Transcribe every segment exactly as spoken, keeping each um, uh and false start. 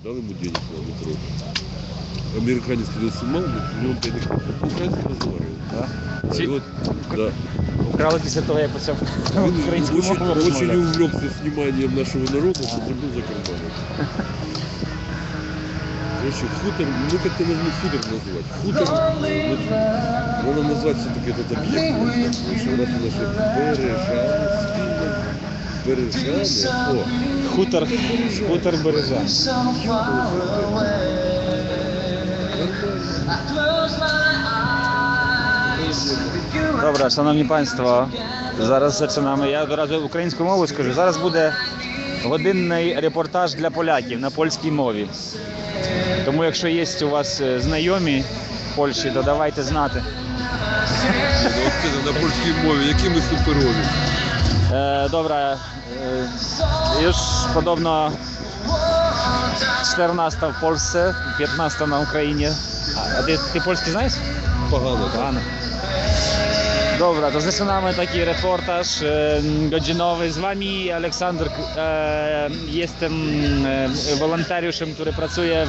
дал ему денег на метро. Американец, когда снимал, у него денег по-украински разговаривал. Да? Да, Ці- и вот, да. Украли після того, як почав Он українською очень, мовою очень розмовляти. увлекся сниманием нашего народа, что забыл за карманом. Короче, хутор, ну как ты нужно хутор назвать? Хутор, ну, надо назвать все-таки этот объект. Еще раз наши Бережани, спільно, Бережани. О, Хутор, хутор Бережан. Добре, шановні панство, зараз починаємо. Я одразу українською мовою скажу. Зараз буде годинний репортаж для поляків на польській мові. Тому якщо є у вас знайомі в Польщі, то давайте знати. на польській мові, які ми суперові. E, dobra, e, już podobno czternasta w Polsce, piętnasta na Ukrainie. A ty, ty polski znasz? Pogano, Pogano. Dobra, to zaczynamy taki reportaż e, godzinowy. Z wami Aleksander. E, jestem e, wolontariuszem, który pracuje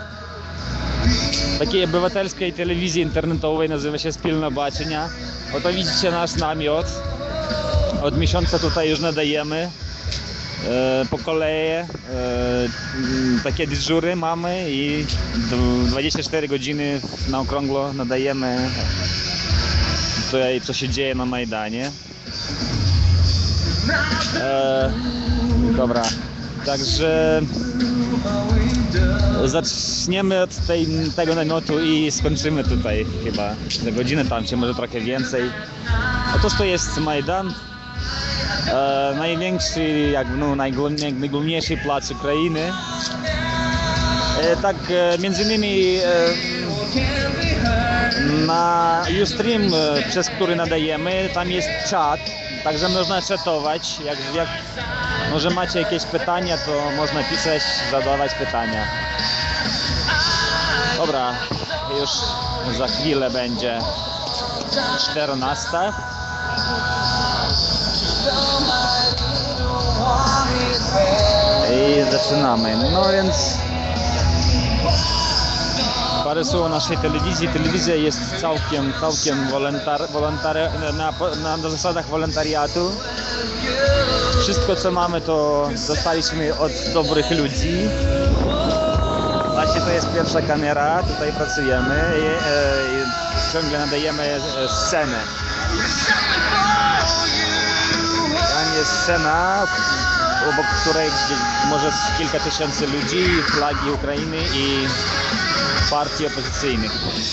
w takiej obywatelskiej telewizji internetowej, nazywa się Spilne Baczenia. Oto widzicie nasz namiot. Od miesiąca tutaj już nadajemy e, po kolei, e, takie dyżury mamy i dwadzieścia cztery godziny na okrągło nadajemy tutaj, co się dzieje na Majdanie. E, dobra, także zaczniemy od tej, tego namiotu i skończymy tutaj chyba za godzinę, tam się może trochę więcej. Otóż to jest Majdan. E, największy, jak, no, najgłówniejszy plac Ukrainy. E, tak, e, między innymi e, na Ustream, e, przez który nadajemy, tam jest czat, także można czatować. Jak, jak może macie jakieś pytania, to można pisać, zadawać pytania. Dobra, już za chwilę będzie czternasta. I zaczynamy. No więc parę słów o naszej telewizji. Telewizja jest całkiem, całkiem wolontar, wolontar, na, na, na zasadach wolontariatu. Wszystko co mamy to dostaliśmy od dobrych ludzi. Właśnie to jest pierwsza kamera, tutaj pracujemy i, i ciągle nadajemy scenę. Tam jest scena, obok której może kilka tysięcy ludzi, flagi Ukrainy i partii opozycyjnych.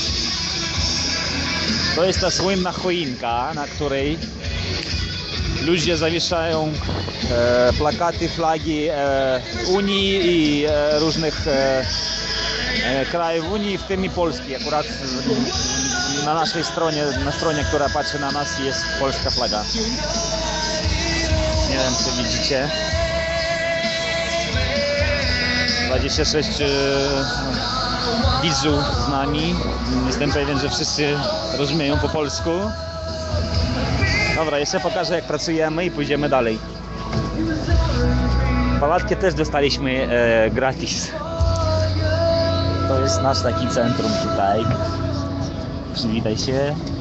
To jest ta słynna choinka, na której ludzie zawieszają e, plakaty, flagi e, Unii i e, różnych e, e, krajów Unii, w tym i Polski. Akurat na naszej stronie, na stronie, która patrzy na nas, jest polska flaga. Nie wiem, czy widzicie. dwadzieścia sześć e, widzów z nami. Jestem pewien, że wszyscy rozumieją po polsku. Dobra, jeszcze pokażę, jak pracujemy i pójdziemy dalej. Palatkę też dostaliśmy e, gratis. To jest nasz taki centrum tutaj. Przywitaj się.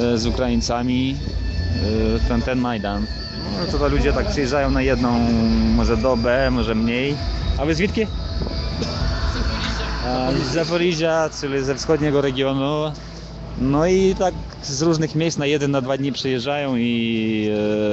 e, z Ukraińcami e, ten, ten Majdan. No, to, to ludzie tak przyjeżdżają na jedną może dobę, może mniej. A wy zwідки? A, z Zaporiża, czyli ze wschodniego regionu. No i tak z różnych miejsc na jeden, na dwa dni przyjeżdżają i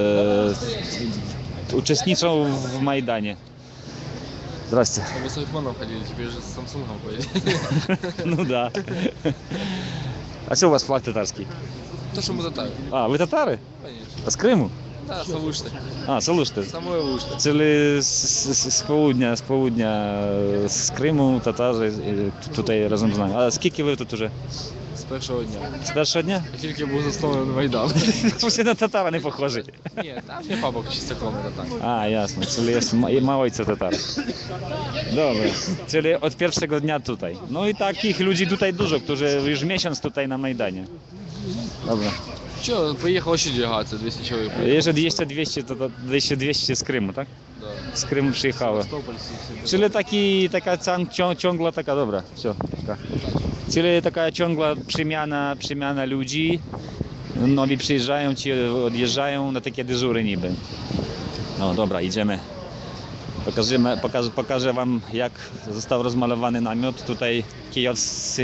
e, uczestniczą w Majdanie. Здрасте. Мы с айфоном ходили, теперь же с Самсунгом ходили. Ну да. А что у вас флаг татарский? То, что мы татары. А, вы татары? Конечно. А з Криму? Да, Салушты. А, Салушти. Самое Лушты. Czyli z, z, z południa, z południa, z Криму, татари і tutaj разом з нами. А скільки ви тут уже? З першого дня. З першого дня? Тільки був заснований Майдан. Всі на татара не похожі. Ні, там є бабок чистяком, це так. A, jasne, czyli jest ma, ma ojca tatar. Dobra, czyli od pierwszego dnia tutaj. No i takich ludzi tutaj dużo, którzy już miesiąc tutaj na Majdanie. Dobra. Що, приїхало ще делегація, двісті чоловік. Jeszcze dwieście dwieście, to, to dwieście dwieście z Krymu, tak? Да. Z Krymu przyjechało. Севастополь, всі- всі. Czyli taki, taka cią- cią- ciągła taka, dobra, все. Czyli taka ciągła przemiana, przemiana ludzi. Nowi przyjeżdżają, ci odjeżdżają na takie dyżury niby. No dobra, idziemy. Pokażemy, pokażę, pokażę wam, jak został rozmalowany namiot. Tutaj kijowscy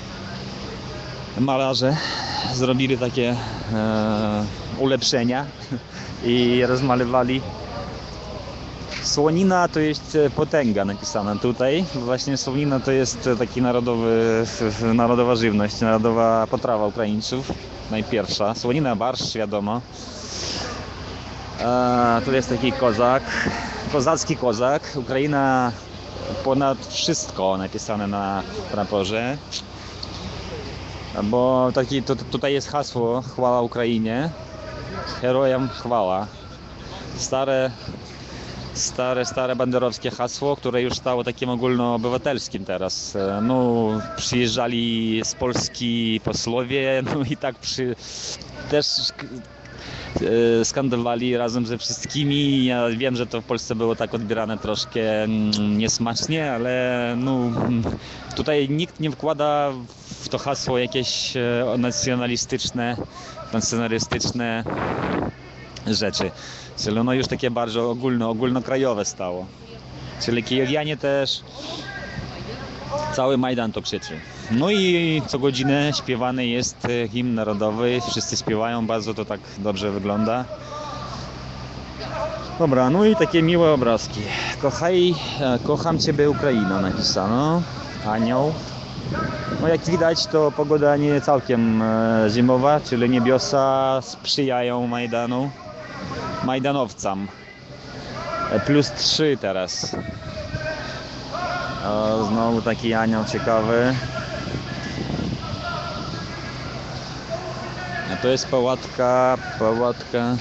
malarze zrobili takie e, ulepszenia i rozmalowali. Słonina to jest potęga napisana tutaj. Właśnie słonina to jest taki narodowy, narodowa żywność, narodowa potrawa Ukraińców. Najpierwsza. Słonina, barszcz, wiadomo. E, tu jest taki kozak. Kozacki kozak. Ukraina ponad wszystko napisane na praporze. Bo taki, to, tutaj jest hasło chwała Ukrainie. Herojom chwała. Stare Stare, stare banderowskie hasło, które już stało takim ogólnoobywatelskim teraz. No, przyjeżdżali z Polski posłowie, no i tak przy, też e, skandowali razem ze wszystkimi. Ja wiem, że to w Polsce było tak odbierane troszkę mm, niesmacznie, ale no, tutaj nikt nie wkłada w to hasło jakieś e, nacjonalistyczne, nacjonalistyczne rzeczy. Czyli ono już takie bardzo ogólno, ogólnokrajowe stało. Czyli kijowianie też, cały Majdan to krzyczy. No i co godzinę śpiewany jest hymn narodowy, wszyscy śpiewają, bardzo to tak dobrze wygląda. Dobra, no i takie miłe obrazki. Kochaj, kocham Ciebie Ukraino napisano, anioł. No jak widać to pogoda nie całkiem zimowa, czyli niebiosa sprzyjają Majdanu. Majdanowcom. Plus trzy teraz. O, znowu taki anioł ciekawy. A to jest pałatka, pałatka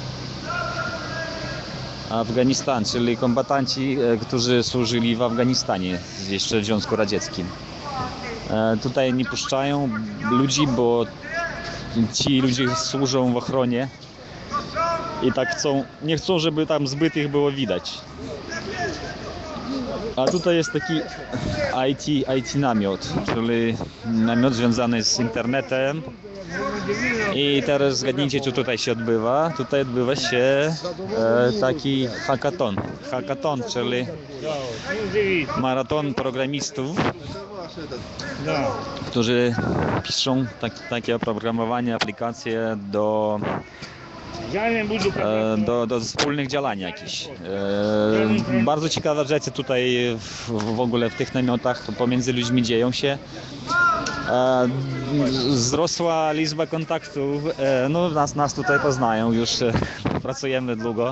Afganistan, czyli kombatanci, którzy służyli w Afganistanie, jeszcze w Związku Radzieckim. E, tutaj nie puszczają ludzi, bo ci ludzie służą w ochronie. I tak chcą, nie chcą, żeby tam zbyt ich było widać. A tutaj jest taki I T, I T namiot, czyli namiot związany z internetem. I teraz zgadnijcie, co tutaj się odbywa. Tutaj odbywa się e, taki hackathon. Hackathon, czyli maraton programistów, którzy piszą tak, takie oprogramowanie, aplikacje do Do, do wspólnych działań jakichś. E, bardzo ciekawe rzeczy tutaj w, w ogóle w tych namiotach pomiędzy ludźmi dzieją się. E, wzrosła liczba kontaktów, e, no nas, nas tutaj poznają, już e, pracujemy długo.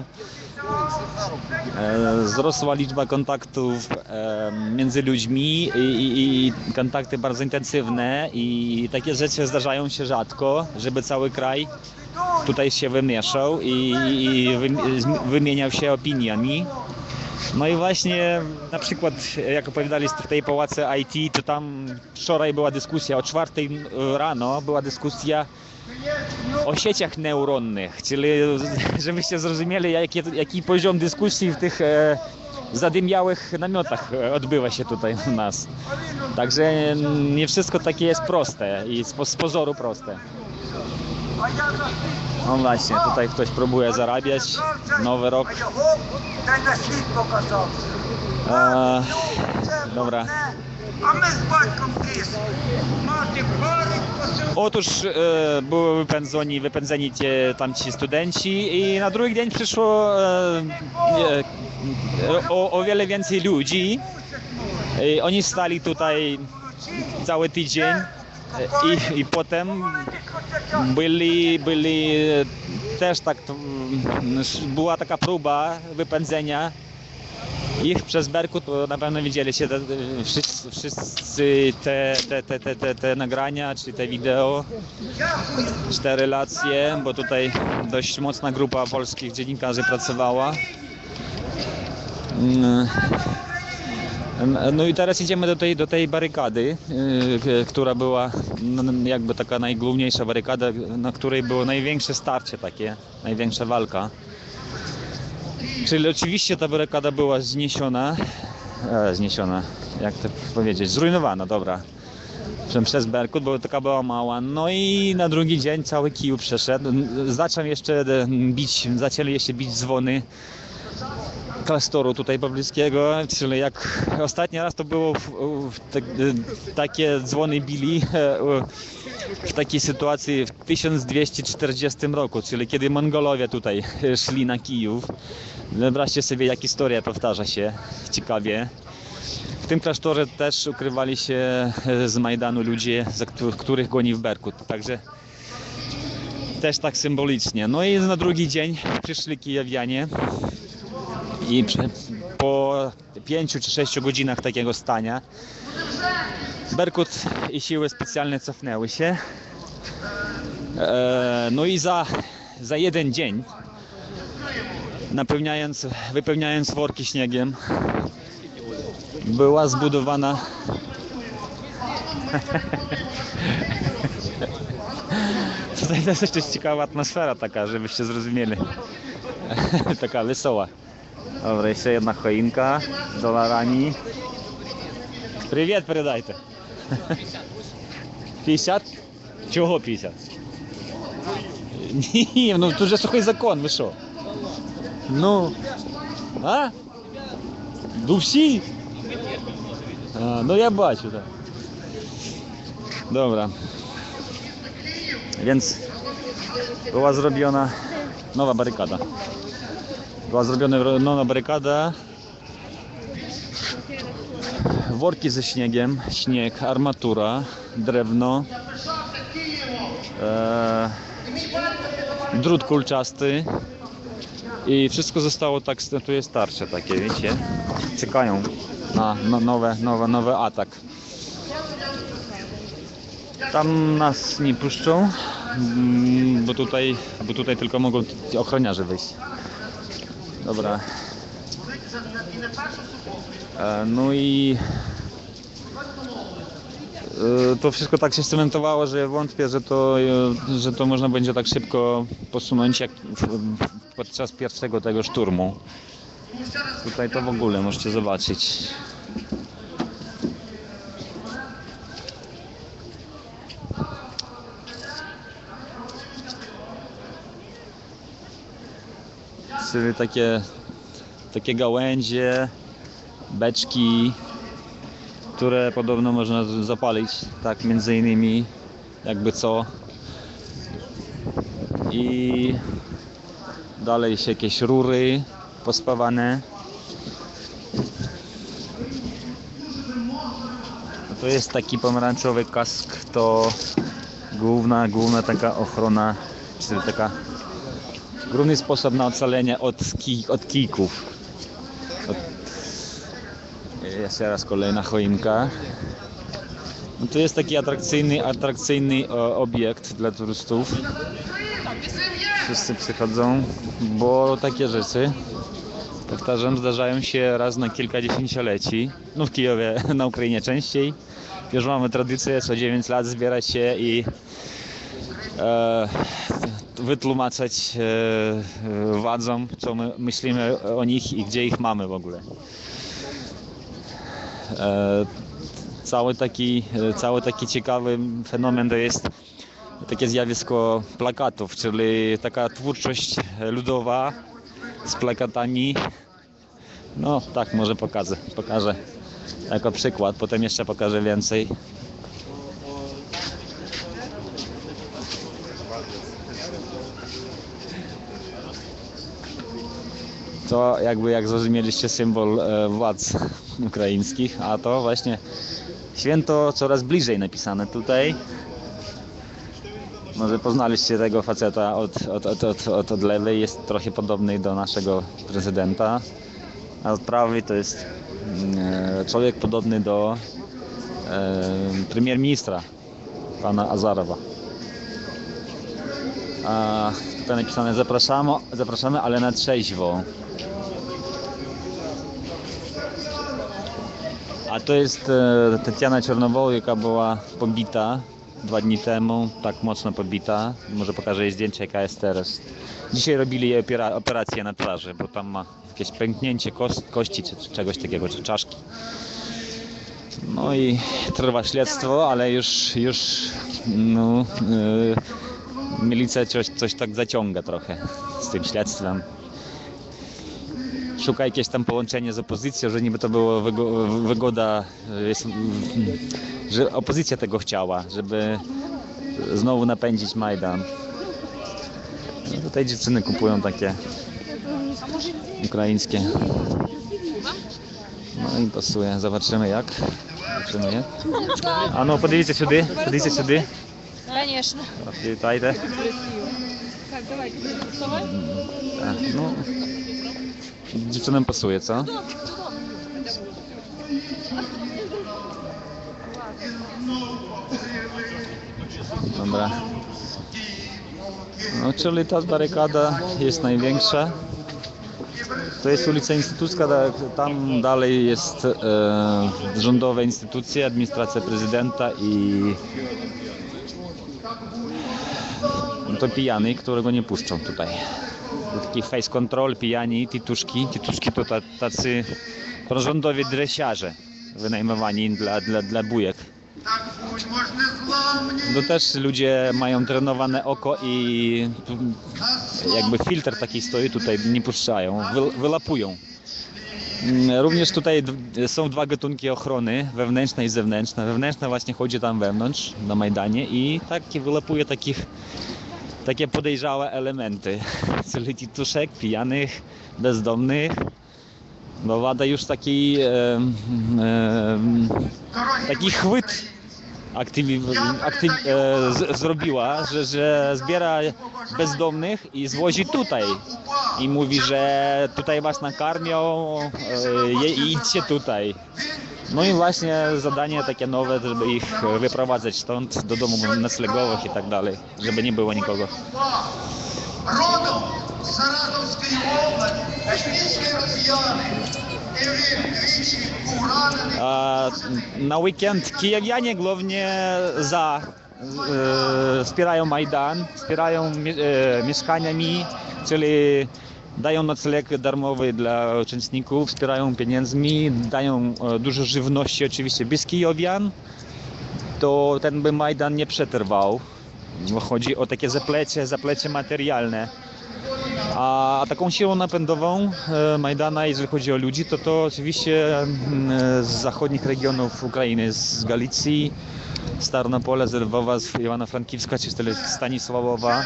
E, wzrosła liczba kontaktów e, między ludźmi i, i, i kontakty bardzo intensywne i takie rzeczy zdarzają się rzadko, żeby cały kraj tutaj się wymieszał i, i wymieniał się opiniami. No i właśnie na przykład jak opowiadali w tej pałacy I T, to tam wczoraj była dyskusja o czwartej rano, była dyskusja o sieciach neuronnych, czyli żebyście zrozumieli jaki, jaki poziom dyskusji w tych e, zadymiałych namiotach odbywa się tutaj u nas. Także nie wszystko takie jest proste i z, z pozoru proste. No właśnie, tutaj ktoś próbuje zarabiać. Nowy rok. Eee, dobra. А ми з батьком кис. Мати парить посилку. Otóż e, były wypędzeni, wypędzeni ci, tamci studenci i na drugi dzień przyszło e, e, o, o wiele więcej ludzi. I oni stali tutaj cały tydzień e, i, i potem byli, byli też tak, mm, była taka próba wypędzenia ich przez Berkut, to na pewno widzieliście te, wszyscy, wszyscy te, te, te, te, te, te nagrania, czy te wideo, czy te relacje, bo tutaj dość mocna grupa polskich dziennikarzy pracowała. No i teraz idziemy do tej, do tej barykady, która była jakby taka najgłówniejsza barykada, na której było największe starcie takie, największa walka. Czyli oczywiście ta barykada była zniesiona, e, zniesiona, jak to powiedzieć, zrujnowana, dobra, przez Berkut, bo taka była mała. No i na drugi dzień cały Kijów przeszedł. Zaczął jeszcze bić, zaczęli jeszcze bić dzwony klasztoru tutaj pobliskiego, czyli jak ostatni raz to było w, w te, takie dzwony bili w takiej sytuacji w tysiąc dwieście czterdziestym roku, czyli kiedy Mongolowie tutaj szli na Kijów. Wyobraźcie sobie, jak historia powtarza się ciekawie. W tym klasztorze też ukrywali się z Majdanu ludzie, za których, których gonił Berkut, także też tak symbolicznie. No i na drugi dzień przyszli kijowianie i po pięciu czy sześciu godzinach takiego stania Berkut i siły specjalne cofnęły się. No i za, za jeden dzień, napełniając, wypełniając worki śniegiem, była zbudowana tutaj też jeszcze ciekawa atmosfera taka, żebyście zrozumieli. Taka wesoła. Dobra, jeszcze jedna choinka z dolarami. Привет передайте. пятьдесят? Чого пятьдесят? Ні, ну тут же сухий закон, ви що? Ну, а? Ну всі? А, ну я бачу, так. Dobra. Więc była zrobiona nowa barykada. Była zrobiona nowa barykada. Worki ze śniegiem, śnieg, armatura, drewno, e, drut kulczasty i wszystko zostało tak, tu jest tarcze takie, wiecie, czekają na no, nowe, nowe, nowy atak. Tam nas nie puszczą, bo tutaj, bo tutaj tylko mogą ochroniarze wyjść. Dobra. No i to wszystko tak się scementowało, że wątpię, że to, że to można będzie tak szybko posunąć jak podczas pierwszego tego szturmu. Tutaj to w ogóle możecie zobaczyć. Czyli takie, takie gałęzie, beczki, które podobno można zapalić, tak między innymi, jakby co. I dalej się jakieś rury pospawane. To jest taki pomarańczowy kask, to główna, główna taka ochrona, czyli taka główny sposób na ocalenie od, kij, od kijków. Od... Jeszcze raz kolejna choinka. No to jest taki atrakcyjny, atrakcyjny o, obiekt dla turystów. Wszyscy przychodzą, bo takie rzeczy, powtarzam, zdarzają się raz na kilka dziesięcioleci. No w Kijowie, na Ukrainie częściej. Już mamy tradycję co dziewięć lat zbierać się i e, wytłumaczyć e, władzom, co my myślimy o nich i gdzie ich mamy w ogóle. E, cały taki, cały taki ciekawy fenomen to jest takie zjawisko plakatów, czyli taka twórczość ludowa z plakatami. No tak, może pokażę, pokażę jako przykład, potem jeszcze pokażę więcej. To jakby, jak zrozumieliście, symbol e, władz ukraińskich, a to właśnie święto coraz bliżej napisane tutaj. Może poznaliście tego faceta od, od, od, od, od, od lewej, jest trochę podobny do naszego prezydenta, a od prawej to jest e, człowiek podobny do e, premierministra, pana Azarowa. A tutaj napisane zapraszamy, zapraszamy, ale na trzeźwo. A to jest e, Tatiana Czornowoł, jaka była pobita dwa dni temu, tak mocno pobita. Może pokażę jej zdjęcie, jaka jest teraz. Dzisiaj robili jej opera, operację na twarzy, bo tam ma jakieś pęknięcie kost, kości czy, czy czegoś takiego, czy czaszki. No i trwa śledztwo, ale już, już no, e, milicja coś, coś tak zaciąga trochę z tym śledztwem. Szuka jakieś tam połączenie z opozycją, że niby to było wygoda, że opozycja tego chciała, żeby znowu napędzić Majdan. No tutaj dziewczyny kupują takie ukraińskie. No i pasuje, zobaczymy jak. Zobaczymy je. A no, подивіться сюди, подивіться сюди. Конечно. Вітайте. Так, давайте, вставай. Так, ну, dziewczynom pasuje, co? Dobra. No, czyli ta barykada jest największa. To jest ulica Instytucka, tam dalej jest e, rządowe instytucje, administracja prezydenta i to pijany, którego nie puszczą tutaj. Taki face control, pijani, tituszki. Tituszki to tacy prorządowi dresiarze wynajmowani dla, dla, dla bujek. No też ludzie mają trenowane oko i jakby filtr taki stoi tutaj, nie puszczają, wy, wylapują. Również tutaj są dwa gatunki ochrony, wewnętrzna i zewnętrzna. Wewnętrzna właśnie chodzi tam wewnątrz, na Majdanie i tak wylapuje takich takie podejrzałe elementy, czyli tituszek, pijanych, bezdomnych. Bo władza już taki e, e, taki chwyt aktyw, aktyw, e, z, zrobiła, że, że zbiera bezdomnych i zwozi tutaj i mówi, że tutaj was nakarmią e, i idźcie tutaj. No i właśnie zadanie takie nowe, żeby ich wyprowadzać stąd do domów noclegowych i tak dalej, żeby nie było nikogo. Родом з Саратовської області, львівські росіяни, і львівські угранені. A na weekend kijowianie głównie za e, wspierają Majdan, wspierają e, mieszkaniami, czyli dają nocleg darmowy dla uczestników, wspierają pieniędzmi, dają e, dużo żywności oczywiście bez kijowian, to ten by Majdan nie przetrwał. Bo chodzi o takie zaplecie, zaplecie materialne. A taką siłą napędową e, Majdana, jeżeli chodzi o ludzi, to to oczywiście e, z zachodnich regionów Ukrainy, z Galicji, z Tarnopola, z Lwowa, z Iwano-Frankivska czy Stanisławowa.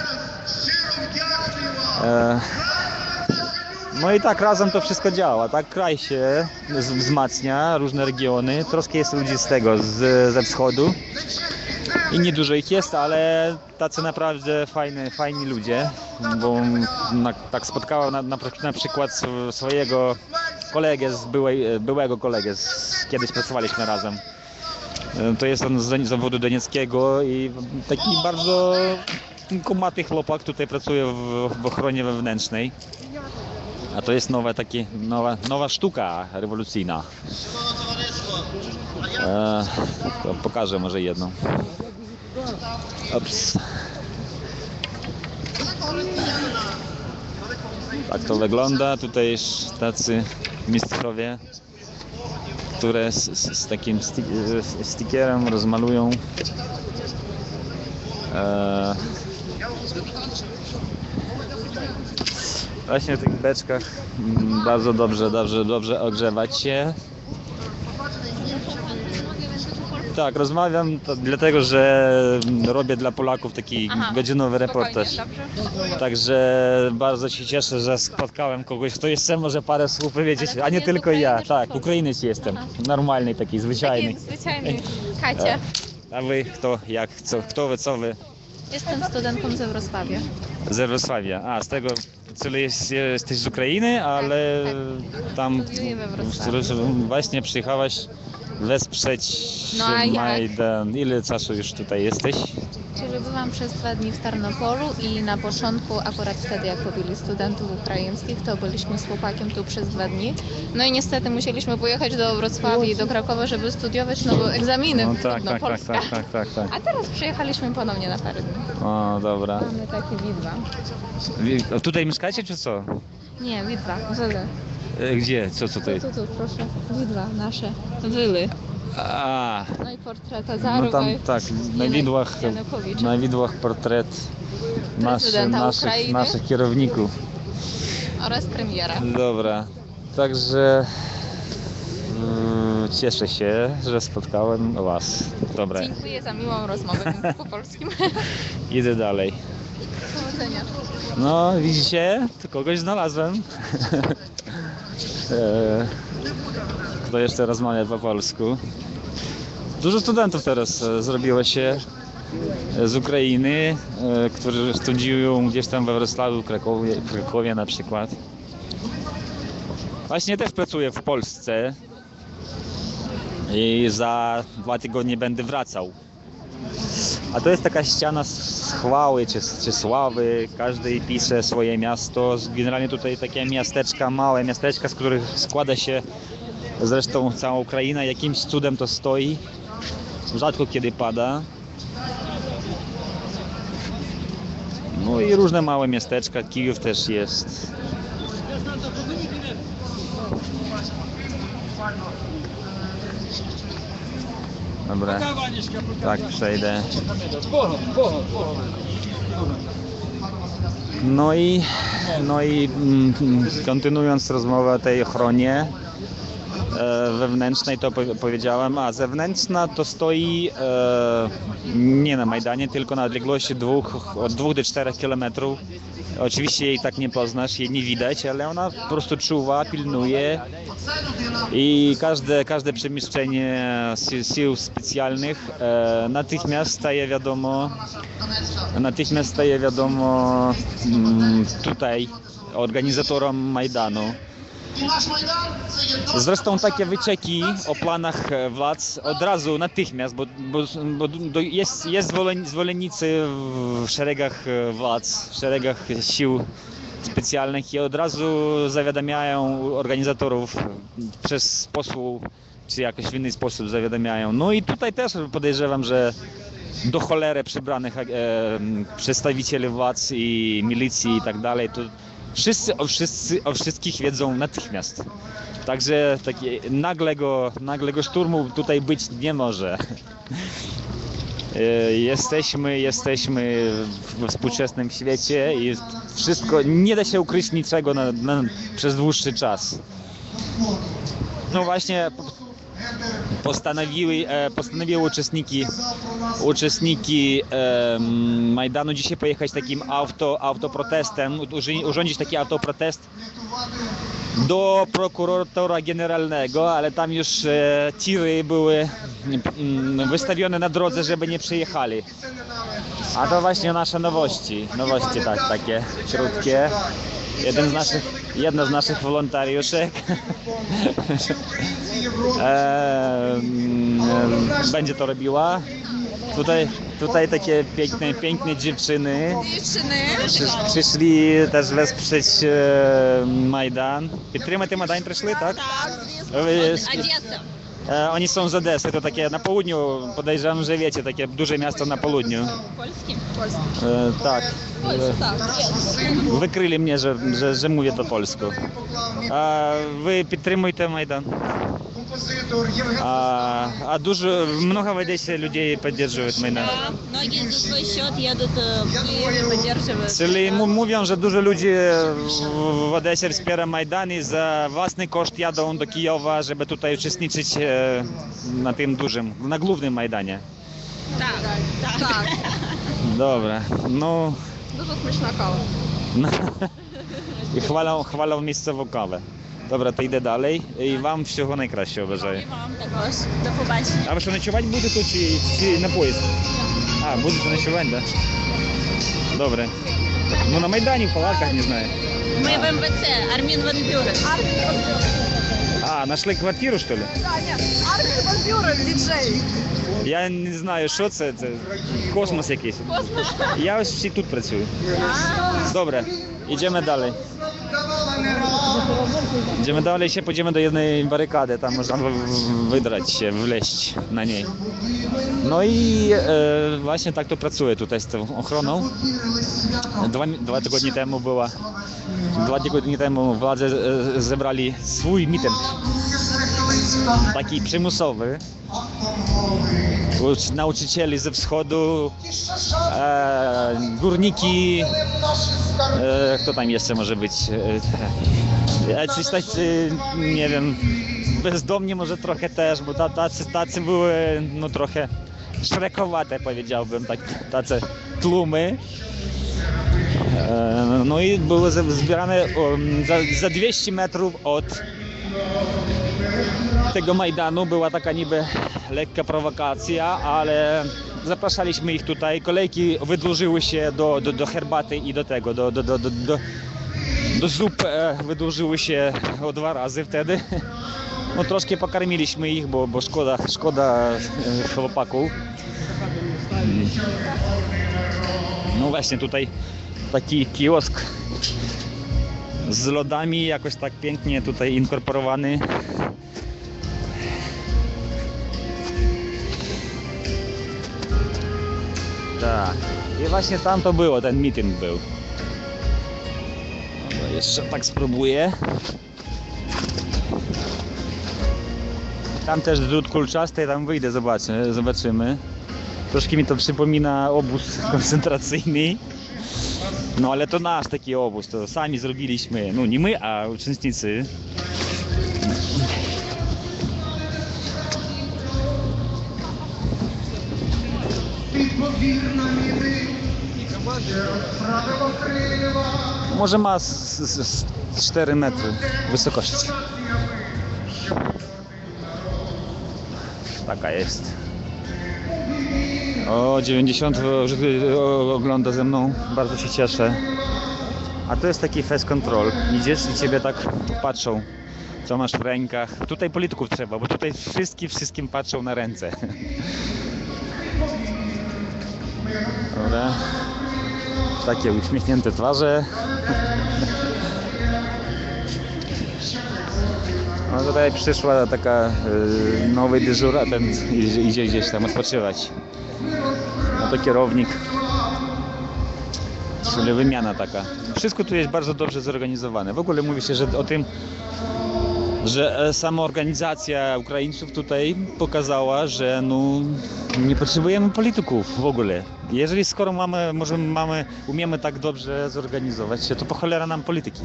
E, no i tak razem to wszystko działa, tak? Kraj się wzmacnia, różne regiony, troszkę jest ludzi z tego, z, ze wschodu. I niedużo ich jest, ale tacy naprawdę fajni, fajni ludzie, bo na, tak spotkałem na, na, na przykład swojego kolegę, z byłej, byłego kolegę, z, kiedyś pracowaliśmy razem. To jest on z zawodu donieckiego i taki bardzo kumaty chłopak tutaj pracuje w, w ochronie wewnętrznej. A to jest nowa, taki, nowa, nowa sztuka rewolucyjna. E, to pokażę może jedną. Ops. Tak to wygląda. Tutaj jest tacy mistrzowie, które z, z, z takim sti stickerem rozmalują E, właśnie w tych beczkach mm, bardzo dobrze, dobrze, dobrze ogrzewać się. Tak, rozmawiam to dlatego, że robię dla Polaków taki Aha, godzinowy reportaż. Spokojnie, dobrze. Także bardzo się cieszę, że spotkałem kogoś, kto jeszcze może parę słów powiedzieć, Ale a nie ty z tylko Ukrainy ja. czy Tak, skąd? Ukrainiec jestem. Aha. Normalny taki, zwyczajny. Taki zwyczajny. Kacia. A wy kto, jak, co, kto wy, co wy? Jestem studentką ze Wrocławia. Z Wrocławia. A, z tego, czyli jest, jesteś z Ukrainy, ale tam Studiuję we Wrocławiu. właśnie przyjechałaś wesprzeć No a jak? Majdan. Ile czasu już tutaj jesteś? Czyli byłam przez dwa dni w Tarnopolu i na początku, akurat wtedy jak pobili studentów ukraińskich, to byliśmy z chłopakiem tu przez dwa dni. No i niestety musieliśmy pojechać do Wrocławia i do Krakowa, żeby studiować, no bo egzaminy, No trudno, tak, tak, tak, Polska. tak, tak, tak, tak. A teraz przyjechaliśmy ponownie na parę dni. O, dobra. Mamy takie widwa. Wi- a Tutaj mieszkacie czy co? Nie, widwa, wyly. E, Gdzie? Co Tu, tutaj? tu, tu, proszę. Widwa nasze. Wyly. A, No i portret no Azarowa. tam tak, na widłach, Janukowicza. na widłach portret nasz, Prezydenta naszych, Ukrainy. naszych kierowników. Oraz premiera. Dobra, także yy, cieszę się, że spotkałem was. Dobra, Dziękuję za miłą rozmowę po polskim. idę dalej. Powodzenia. No, widzicie? Tu kogoś znalazłem. E, Kto jeszcze rozmawia po polsku? Dużo studentów teraz e, zrobiło się e, z Ukrainy, e, którzy studiują gdzieś tam we Wrocławiu, Krakowie, w Krakowie na przykład. Właśnie też pracuję w Polsce i za dwa tygodnie będę wracał. A to jest taka ściana z chwały czy, czy sławy, każdy pisze swoje miasto. Generalnie tutaj takie miasteczka, małe miasteczka, z których składa się zresztą cała Ukraina. Jakimś cudem to stoi, rzadko kiedy pada. No i różne małe miasteczka, Kijów też jest. Dobra, tak przejdę. No i, no i mm, kontynuując rozmowę o tej ochronie e, wewnętrznej, to po, powiedziałem, a zewnętrzna to stoi e, nie na Majdanie, tylko na odległości dwóch, od dwóch do czterech kilometrów. Oczywiście jej tak nie poznasz, jej nie widać, ale ona po prostu czuwa, pilnuje i każde, każde przemieszczenie sił, sił specjalnych e, natychmiast staje wiadomo, natychmiast staje wiadomo mm, tutaj organizatorom Majdanu. І наш Майдан – це є досить Zresztą takie wycieki o planach e, władz od razu, natychmiast, bo, bo, bo do, jest, jest zwolen, zwolennicy w szeregach e, władz, w szeregach sił specjalnych i od razu zawiadamiają organizatorów przez posłów, czy jakoś w inny sposób zawiadamiają. No i tutaj też podejrzewam, że do cholery przybranych e, przedstawicieli władz i milicji i tak dalej, to wszyscy o, wszyscy o wszystkich wiedzą natychmiast. Także takie nagłego, nagłego szturmu tutaj być nie może. E, Jesteśmy, jesteśmy we współczesnym świecie i wszystko, nie da się ukryć niczego na, na, przez dłuższy czas. No właśnie postanowiły, e, postanowiły uczestniki, uczestniki e, Majdanu dzisiaj pojechać takim auto, autoprotestem, uży- urządzić taki autoprotest do prokuratora generalnego, ale tam już e, tiry były mm, wystawione na drodze, żeby nie przyjechali. A to właśnie nasze nowości, nowości tak, takie krótkie. Jeden z naszych, jedna z naszych wolontariuszek e, mm, będzie to robiła. Tutaj, tutaj takie piękne, piękne dziewczyny przy, przyszli też wesprzeć e, Majdan. Підтримати Майдан прийшли, tak? E, Одесса. e, Oni są z Odessy, to takie na południu, podejrzewam, że wiecie, takie duże miasto na południu. Польский? E, tak. Польша, так. Wykryli mnie, że, że, że mówię po polsku. A wy підтримуєте Майдан? А, а дуже много в Одессе людей поддерживают Майдан? Да, многие за свой счет едут э, в Киев и поддерживают. Czyli mu- mówią, że dużo ludzi w w Odesie wspiera Majdan i za własny koszt jadą do Kijowa, żeby tutaj uczestniczyć e, na tym dużym, na głównym Majdanie. Так, так. Dobra, no Dużo смачна кава. i chwalą, chwalą miejscową kawę. Dobra, to idę dalej i wam всього найкращого бажаю. І вам також. До побачення. А ви що, ночувати будете тут чи, чи на поїзд? А, будете ночувати, так? Да? Добре. Ну на Майдані, в палатках, не знаю. Ми в ем ве це, Армін Ван Бюрен. А, нашли квартиру, що ли? Армін Ван Бюрен, діджей. Я не знаю, що це, це космос якийсь. Я ось всі тут працюю. Добре, idziemy dalej. Idziemy dalej, się pójdziemy do jednej barykady, tam można w- w- wydrać się, wleźć na niej. No i e, właśnie tak to pracuję tutaj z tą ochroną. Dwa, dwa tygodnie temu była, dwa tygodnie temu władze e, zebrali swój mityng. Taki przymusowy. Ucz- Nauczycieli ze wschodu, e, górniki, e, kto tam jeszcze może być? E, jacyś tacy, nie wiem, bezdomni może trochę też, bo ta- tacy, tacy były no trochę szrekowate, powiedziałbym, tak, tacy tłumy. E, no i były ze- zbierane um, za, za dwieście metrów od tego Majdanu. Była taka niby lekka prowokacja, ale zapraszaliśmy ich tutaj. Kolejki wydłużyły się do, do, do herbaty i do tego, do, do, do, do, do, do zup e, wydłużyły się o dwa razy wtedy. No troszkę pokarmiliśmy ich, bo, bo szkoda, szkoda e, chłopaków. No właśnie tutaj taki kiosk z lodami, jakoś tak pięknie tutaj inkorporowany. Tak. I właśnie tam to było, ten meeting był. Dobra, jeszcze tak spróbuję. Tam też drut kulczasty, tam wyjdę, zobaczę, zobaczymy. Troszkę mi to przypomina obóz koncentracyjny. No ale to nasz taki obóz, to sami zrobiliśmy. No nie my, a uczestnicy. Może ma z, z, z cztery metry wysokości. Taka jest. O, dziewięćdziesiąt ogląda ze mną, bardzo się cieszę. A to jest taki fest control. Idziesz i ciebie tak patrzą, co masz w rękach. Tutaj polityków trzeba, bo tutaj wszyscy wszystkim patrzą na ręce. Dobra. Takie uśmiechnięte twarze. No tutaj przyszła taka y, nowy dyżur, a ten idzie, idzie gdzieś tam odpoczywać. No to kierownik. Czyli wymiana taka. Wszystko tu jest bardzo dobrze zorganizowane. W ogóle mówi się, że o tym, że sama organizacja Ukraińców tutaj pokazała, że no, nie potrzebujemy polityków w ogóle. Jeżeli skoro mamy, możemy, mamy, umiemy tak dobrze zorganizować się, to po cholera nam polityki.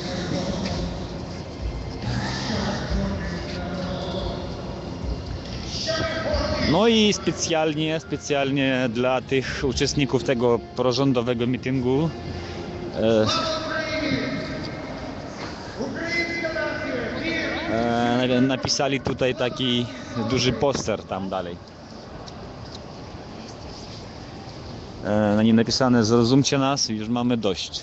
No i specjalnie, specjalnie dla tych uczestników tego prorządowego mityngu e, e, napisali tutaj taki duży poster tam dalej. E, na nim napisane: zrozumcie nas, już mamy dość.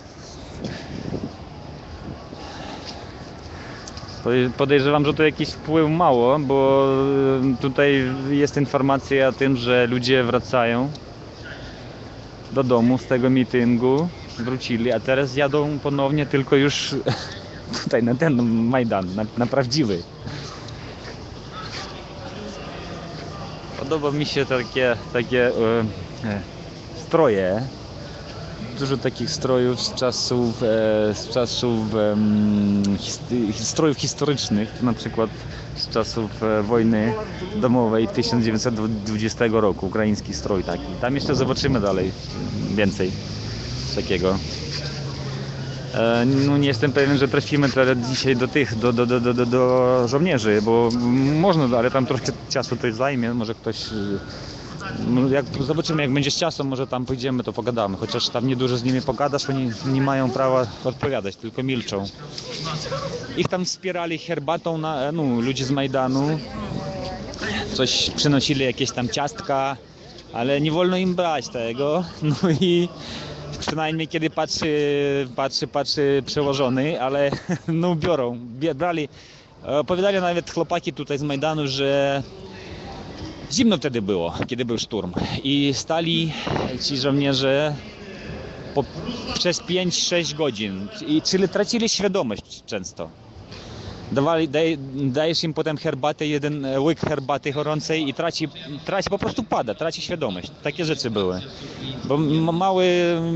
Podejrzewam, że to jakiś wpływ mało, bo tutaj jest informacja o tym, że ludzie wracają do domu z tego mityngu, wrócili, a teraz jadą ponownie, tylko już tutaj na ten Majdan, na, na prawdziwy. Podoba mi się takie, takie e, stroje. dużo takich strojów z czasów, e, z czasów em, histy, strojów historycznych, na przykład z czasów e, wojny domowej tysiąc dziewięćset dwudziestego roku, ukraiński strój taki. Tam jeszcze zobaczymy dalej więcej takiego. E, no nie jestem pewien, że trafimy teraz dzisiaj do tych, do, do, do, do, do, do żołnierzy, bo można, ale tam trochę czasu to zajmie, może ktoś... No jak zobaczymy, jak będzie z czasem, może tam pójdziemy, to pogadamy. Chociaż tam niedużo z nimi pogadasz, oni nie mają prawa odpowiadać, tylko milczą. Ich tam wspierali herbatą, na, no, ludzie z Majdanu. Coś przynosili, jakieś tam ciastka, ale nie wolno im brać tego. No i przynajmniej kiedy patrzy, patrzy, patrzy przełożony, ale no biorą, brali. Opowiadali nawet chłopaki tutaj z Majdanu, że zimno wtedy było, kiedy był szturm i stali ci żołnierze po, przez pięć sześć godzin, i, czyli tracili świadomość często. Dawali, daj, dajesz im potem herbatę, jeden łyk herbaty gorącej i traci, traci, po prostu pada, traci świadomość. Takie rzeczy były. Bo małe,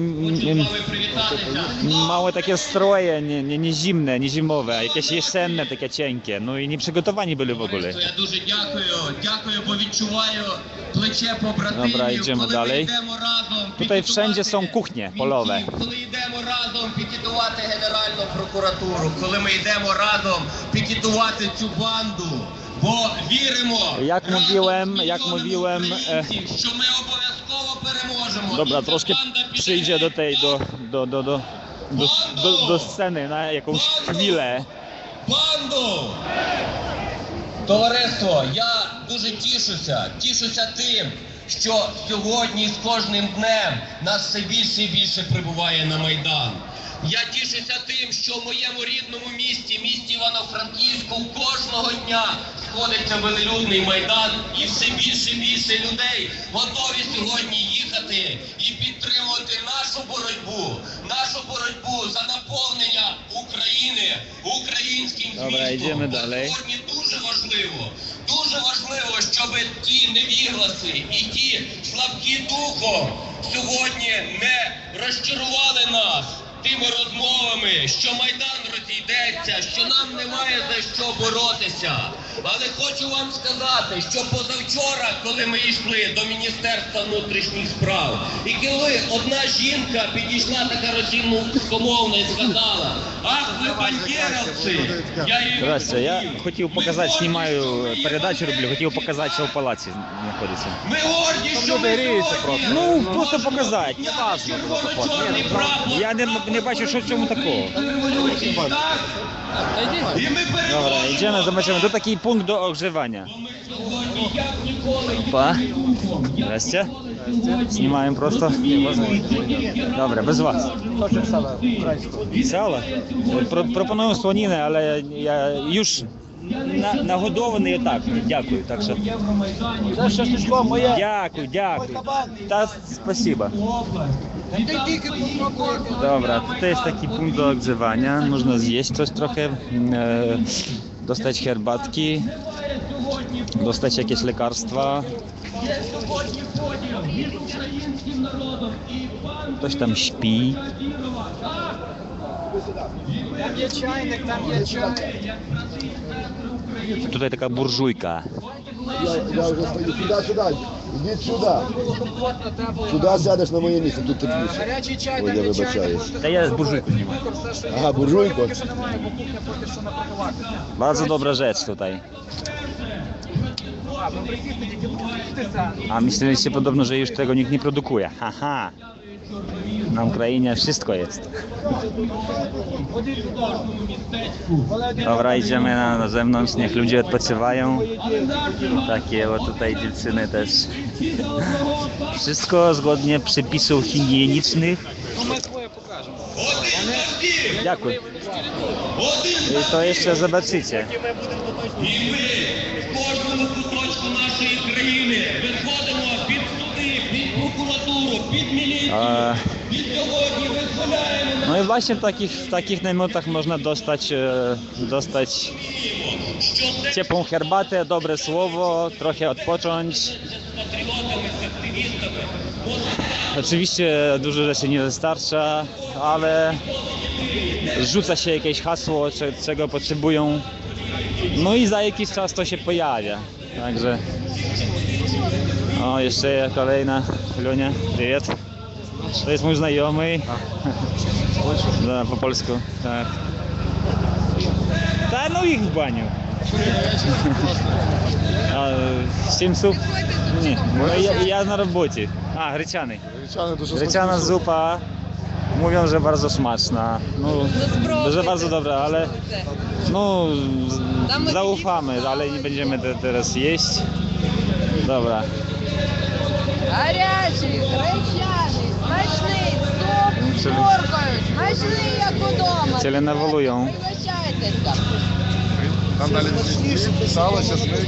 małe takie stroje, nie, nie, nie zimne, nie zimowe, jakieś jesienne, takie cienkie, no i nie przygotowani byli w ogóle. Я дуже дякую, дякую, бо відчуваю плече побратимів. Dobra, idziemy коли dalej. ми йдемо разом Tutaj wszędzie пікетувати są kuchnie polowe. бійців, коли йдемо разом пікетувати Генеральну прокуратуру, коли ми йдемо разом пікетувати цю банду, бо віримо, Jak разом mówiłem, з jak мільйонами mówiłem, e, українців, що ми обов'язково переможемо. dobra, І ця troszkę банда піде przyjdzie do tej, do, do, do, do, do, do, do sceny na jakąś chwilę. Банду! Товариство, я дуже тішуся, тішуся тим, що сьогодні з кожним днем нас все більше і більше прибуває на Майдан. Я тішуся тим, що в моєму рідному місті, місті Івано-Франківську, кожного дня сходиться велелюдний Майдан і все більше і більше людей готові сьогодні їхати і підтримувати нашу боротьбу, нашу боротьбу за наповнення України українським Dobra, змістом. idziemy Бо dalej. сьогодні дуже важливо, дуже важливо, щоб ті невігласи і ті слабкі духом сьогодні не розчарували нас тими розмовами, що Майдан розійдеться, що нам немає за що боротися. Але хочу вам сказати, що позавчора, коли ми йшли до Міністерства внутрішніх справ, і коли одна жінка підійшла така російськомовна і сказала: «Ах, ви бандеровці!» Я їй Здравствуйте, я відповів: хотів показати, знімаю передачу роблю, хотів показати, що в палаці знаходиться. Ми горді, що ми сьогодні Ну, просто показати, не важно. червоно-чорний прапор. Я не, не бачу, що в цьому такого. Так? І ми Dobra, idziemy, zobaczymy. To taki punkt do ogrzewania. Pa. Zdrasте. Знімаємо просто. Добре, без вас. Сало? Про, пропоную слоніни, але я już на, нагодований отак. Дякую. Так що... Дякую, дякую. Та спасибо. Dobra, tutaj jest taki punkt do ogrzewania. Można zjeść coś trochę, e, dostać herbatki, dostać jakieś lekarstwa. Ktoś tam śpi. Tutaj taka burżujka. Я, я вже стою. Сюди, сюди. Ідіть сюди. Сюди сядеш на моє місце, тут тепліше. Ой, я вибачаюсь. Та я буржуйку знімаю. Ага, буржуйко. Bardzo dobra rzecz tutaj. A myśleliście podobno, że już tego nikt nie produkuje. Haha. Na Ukrainie wszystko jest. Dobra, idziemy na, na zewnątrz, niech ludzie odpoczywają. Takie o tutaj dziewczyny też. Wszystko zgodnie przepisów higienicznych. Dziękuję. I to jeszcze zobaczycie. І ми в кожному куточку нашої країни виходимо під суди, під прокуратуру, під міліцію. A, І сьогодні визволяємо no i właśnie w takich, w takich namiotach można dostać, e, dostać ciepłą herbatę, dobre słowo, trochę odpocząć. з патріотами, з активістами. Бо oczywiście dużo rzeczy nie wystarcza, ale rzuca się jakieś hasło, cze- czego potrzebują, no i za jakiś czas to się pojawia. Także o, jeszcze kolejna Lunia, привет. To jest mój znajomy. Da, po polsku, tak. Ta, no ich w baniu. A, сім суп? Ні, no ja, ja na robocie. A, gryczany. Gryczana zupa. Mówią, że bardzo smaczna. No, że bardzo dobra, ale no z- zaufamy, ale nie będziemy te, teraz jeść. Dobra. Гарячий, гречаний, смачний, стоп, поркають, смачний, як удома. Теленавалуją. Пригощайтеся. Там дали сало, чесник.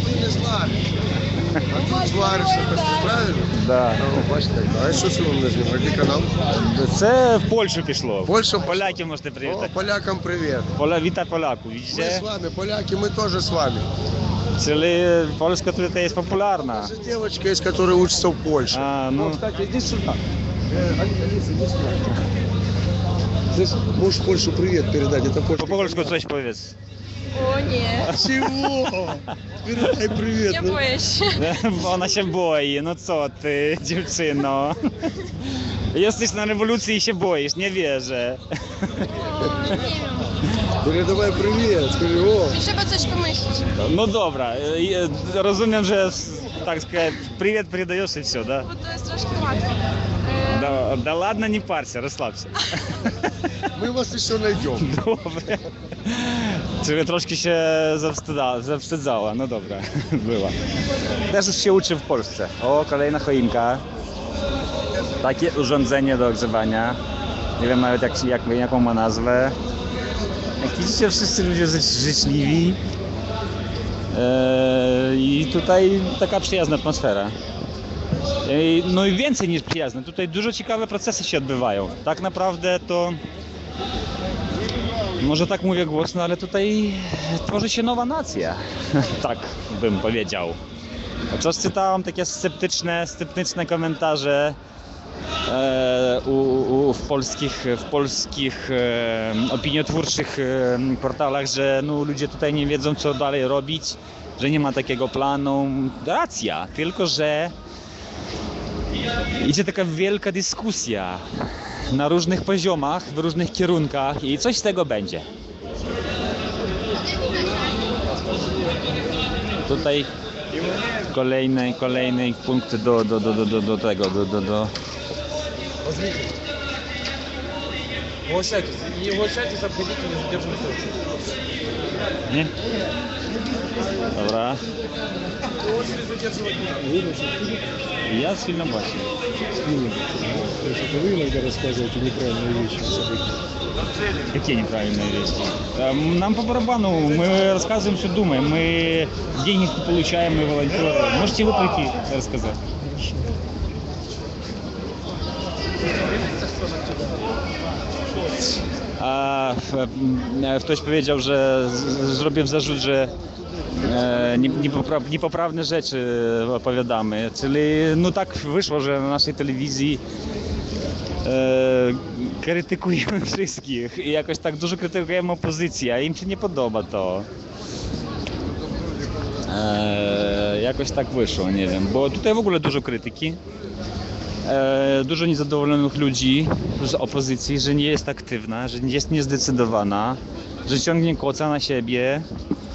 А тут зваришся, правильно? Да. Ну, бачите, а що це вам не знімати? Який канал? Це в Польщу пішло. Польща? Поляків можете О, привітати. полякам привіт. Поля, віта поляку, Мы widzicie? с вами, поляки, мы тоже с вами. Czyli Polska tutaj jest popularna. Наша девочка есть, которая учится в Польше. A, no. Кстати, иди сюда. Э, Алиса, иди сюда. Ты можешь Польшу привет передать, это Po Польша. polsku coś powiedz. О, ні. Чего? Передай привет. Я ну. боюсь. Ona się boi, no co ty, dziewczyno. Jesteś na rewolucji i się boisz, nie wierzę. О, ні. Передавай привет. Скажи, о. Trzeba coś pomyśleć. No dobra, e, rozumiem, że tak сказать, привет передаешь и все, да? Bo to jest troszkę łatwe. Да, да ладно, не парься, расслабься. Мы вас еще найдем. Добре. Czyli troszkę się zawstydza, zawstydzała, no dobra, była. Też już się uczy w Polsce. O, kolejna choinka. Takie urządzenie do ogrzewania. Nie wiem nawet jak, jak, jaką ma nazwę. Jak widzicie, wszyscy ludzie ży- życzliwi. Eee, I tutaj taka przyjazna atmosfera. Eee, no i więcej niż przyjazne. Tutaj dużo ciekawe procesy się odbywają. Tak naprawdę to... Może tak mówię głośno, ale tutaj tworzy się nowa nacja. Tak bym powiedział. Chociaż czytałem takie sceptyczne, sceptyczne komentarze e, u, u, w polskich, w polskich e, opiniotwórczych e, portalach, że no, ludzie tutaj nie wiedzą, co dalej robić, że nie ma takiego planu. Racja, tylko że idzie taka wielka dyskusja na różnych poziomach, w różnych kierunkach i coś z tego będzie. Tutaj kolejny, kolejny punkt do, do, do, do, do, do tego, do, do, do... Угощайтесь. Не угощайтесь, обходите, не задерживайте. Nie? Dobra. Очередь задерживать не надо. Ja z filmem właśnie. То есть это вы иногда рассказываете неправильные вещи о событиях. Какие неправильные вещи? Э, Нам по барабану, мы рассказываем, что думаем, мы денег не получаем, мы волонтеры. Можете вы прийти рассказать? A f- m, ktoś powiedział, że z- zrobię zarzut, że e, nie- niepopra- niepoprawne rzeczy opowiadamy. Czyli no tak wyszło, że na naszej telewizji e, krytykujemy wszystkich i jakoś tak dużo krytykujemy opozycję, a im się nie podoba to. E, jakoś tak wyszło, nie wiem, bo tutaj w ogóle dużo krytyki. E, dużo niezadowolonych ludzi z opozycji, że nie jest aktywna, że jest niezdecydowana, że ciągnie koca na siebie.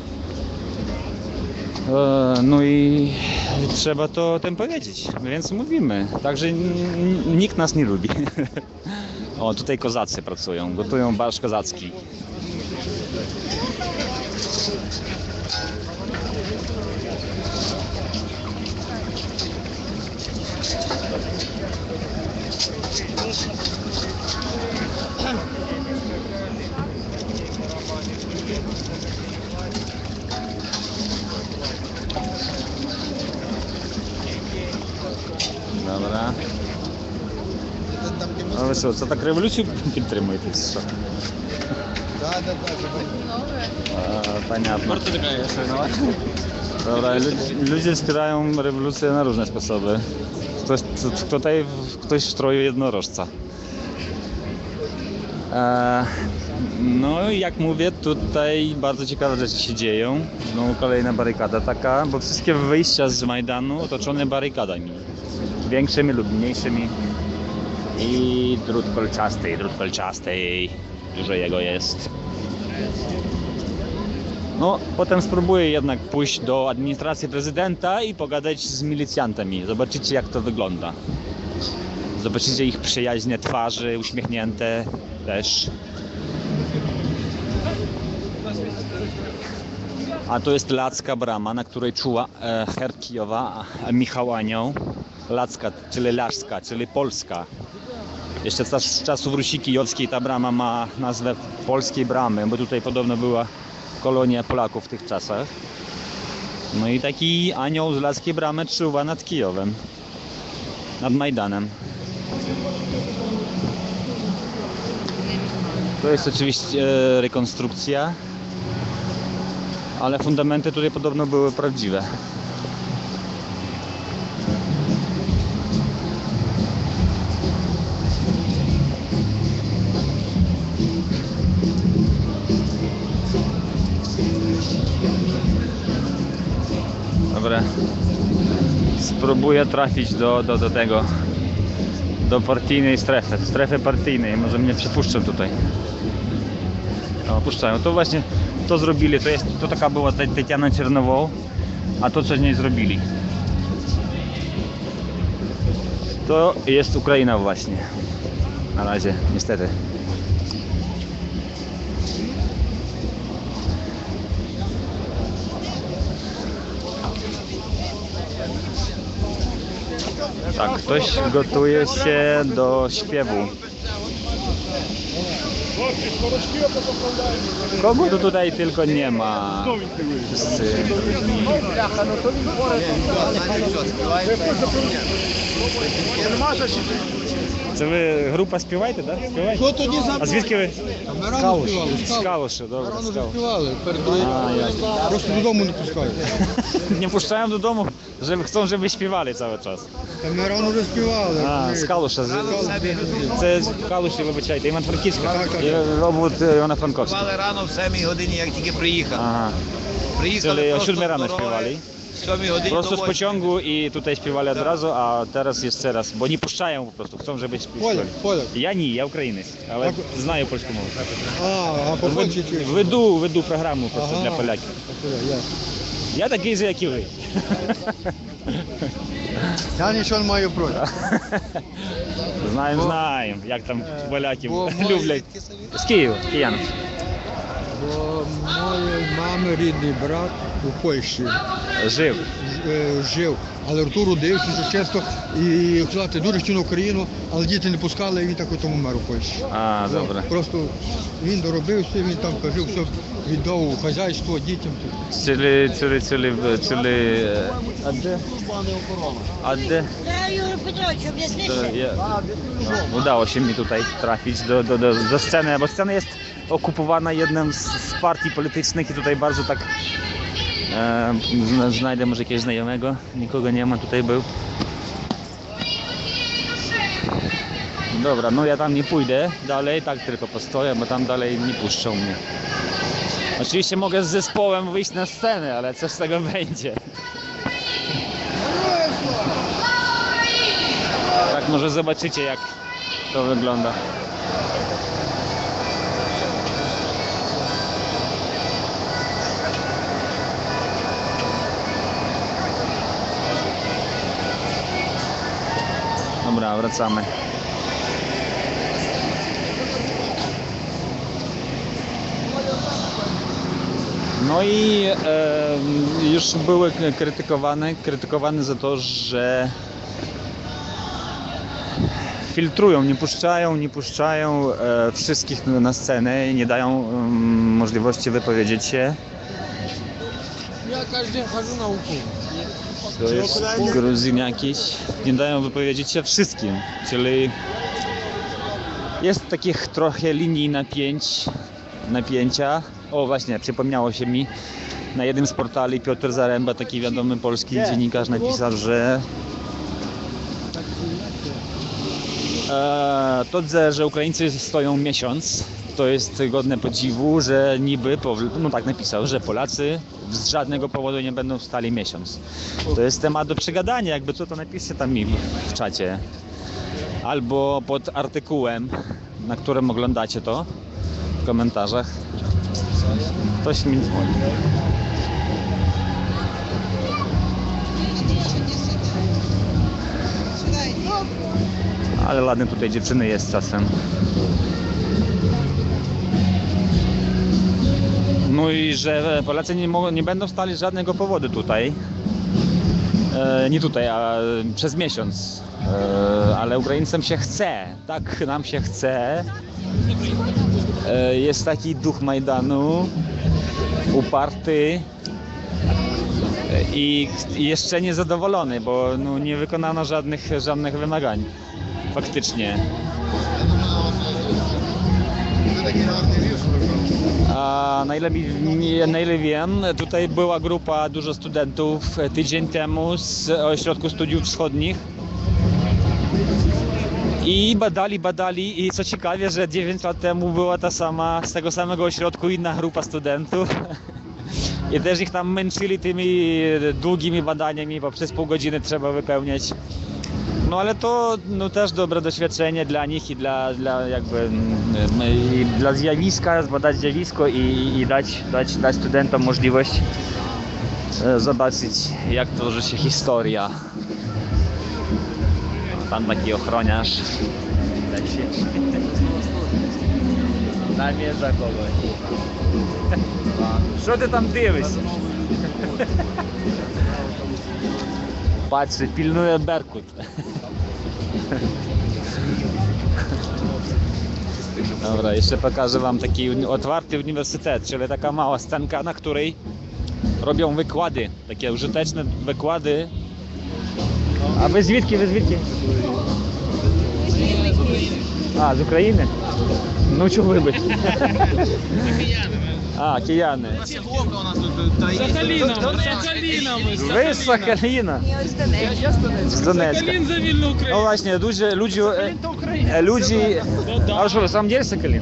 E, no i trzeba to o tym powiedzieć, więc mówimy. Także n- nikt nas nie lubi. O, tutaj kozacy pracują, gotują barszcz kozacki. Dobra. А ви що, це так революцію підтримуєте? чи Що? Да, да, да. А, понятно. Порта такая, если Dobra, lu- ludzie wspierają rewolucję na różne sposoby. Ktoś, t- tutaj ktoś w stroju jednorożca. E, no i jak mówię, tutaj bardzo ciekawe rzeczy się dzieją. Znowu kolejna barykada taka, bo wszystkie wyjścia z Majdanu otoczone barykadami. Większymi lub mniejszymi. I drut kolczasty, drut kolczasty. Dużo jego jest. No, potem spróbuję jednak pójść do administracji prezydenta i pogadać z milicjantami. Zobaczycie, jak to wygląda. Zobaczycie ich przyjaźnie twarzy, uśmiechnięte też. A to jest Lacka Brama, na której czuła e, herb Kijowa, a Michał Anioł. Lacka, czyli Laszka, czyli Polska. Jeszcze z czasów Rusi Kijowskiej ta brama ma nazwę Polskiej Bramy, bo tutaj podobno była kolonia Polaków w tych czasach. No i taki anioł z Lackiej Bramy czuwa nad Kijowem, nad Majdanem. To jest oczywiście e, rekonstrukcja, ale fundamenty tutaj podobno były prawdziwe. Dobra, spróbuję trafić do, do, do tego, do partyjnej strefy, strefy partyjnej, może mnie przepuszczą tutaj. O, puszczają, to właśnie to zrobili, to jest, to taka była Tatiana Czernowoł, a to co z niej zrobili. To jest Ukraina właśnie, na razie, niestety. Tak, ktoś gotuje się do śpiewu. Kogo to tutaj tylko nie ma? Wszyscy różni. Це ви група співаєте, так? Співаєте? Хто тоді забрав? А звідки ви? Ми рано співали. З Калуша, добре. Рано з вже Калуша. співали, перед другим. A, jasne. Просто додому не пускають. Nie puszczają do domu, żeby chcą, żeby śpiewali cały czas. Та ми рано вже співали. А, з Калуша. з- Це з Калуші, вибачайте, Івано-Франківська. Так, так. І робот Івано-Франковська. Співали рано в сьомій годині, як тільки приїхали. Ага. Приїхали Czyli o просто siódmej rano з дороги. śpiewali. W siódmej godzinie Prosto do z восьмої. pociągu i tutaj śpiewali od razu, a teraz jeszcze raz, bo nie puszczają po prostu, chcą, żeby śpiewali. Поляк, поляк. Ja nie, ja Ukrainiec, ale Tak. znаю polską mowę. А, а по польськи чуєш? Веду, веду програму просто Ага. для поляків. Ясно. Я такий же, як і ви. Я нічого не маю проти. Знаємо, Бо- знаємо, як там поляків бо мої люблять. З Києва, киянів. Бо моєї мами рідний брат у Польщі Жив. е, жив, але Артур родився, що чесно, і сказати, дуже хотів на Україну, але діти не пускали, і він так у тому мер у Польщі. А, добре. Просто він доробився, він там кажу, все віддав хазяйство дітям. Czyli, czyli, czyli, czyli... e, A gdzie? A gdzie? Юрій Петрович, об'ясни To ще. ja, no, udało się mi tutaj trafić do, do, do, do sceny, bo scena jest okupowana jedną z, z partii politycznych i tutaj bardzo tak e, zna- znajdę może jakiegoś znajomego, nikogo nie ma, tutaj był. Dobra, no ja tam nie pójdę dalej, tak tylko postoję, bo tam dalej nie puszczą mnie. Oczywiście mogę z zespołem wyjść na scenę, ale co z tego będzie? Tak, może zobaczycie, jak to wygląda. Dobra, wracamy. No i e, już były krytykowane, krytykowane za to, że filtrują, nie puszczają, nie puszczają e, wszystkich na scenę i nie dają mm, możliwości wypowiedzieć się. Я кожен день хожу на УКУ. To jest Gruzin jakiś. Nie dają wypowiedzieć się wszystkim, czyli jest takich trochę linii napięć, napięcia. O właśnie, przypomniało się mi, na jednym z portali Piotr Zaręba, taki wiadomy polski dziennikarz, napisał, że e, to, że Ukraińcy stoją miesiąc, to jest godne podziwu, że niby, no tak napisał, że Polacy z żadnego powodu nie będą stali miesiąc. To jest temat do przegadania, jakby co to napiszcie tam mi w czacie. Albo pod artykułem, na którym oglądacie to, w komentarzach. Ktoś mi dzwoni. Ale ładne tutaj dziewczyny jest czasem. No i że Polacy nie, mogą, nie będą stali z żadnego powodu tutaj. E, nie tutaj, a przez miesiąc. E, ale Ukraińcom się chce, tak nam się chce. E, jest taki duch Majdanu, uparty e, i, i jeszcze niezadowolony, bo no, nie wykonano żadnych, żadnych wymagań. Faktycznie. A na ile, na ile wiem, tutaj była grupa, dużo studentów tydzień temu z Ośrodku Studiów Wschodnich i badali, badali i co ciekawie, że dziewięć lat temu była ta sama, z tego samego ośrodku inna grupa studentów i też ich tam męczyli tymi długimi badaniami, bo przez pół godziny trzeba wypełniać. No ale to no, też dobre doświadczenie dla nich i dla, dla jakby i dla zjawiska, zbadać zjawisko i, i dać, dać, dać studentom możliwość e, zobaczyć, jak tworzy się historia. Tam taki ochroniarz. Tak się namierza kogoś. Co ty tam dywишся? Patrzy, pilnuje Berkut. Dobra, jeszcze pokażę wam taki otwarty uniwersytet, czyli taka mała scenka, na której robią wykłady, takie użyteczne wykłady. A wy звідки, wy звідки? А, з України? Ну чого ви? А, кияни. Ви з Сахаліна? З Донецька. Ну, власне, дуже люди, люди, а що, ви сам є з Сахаліна?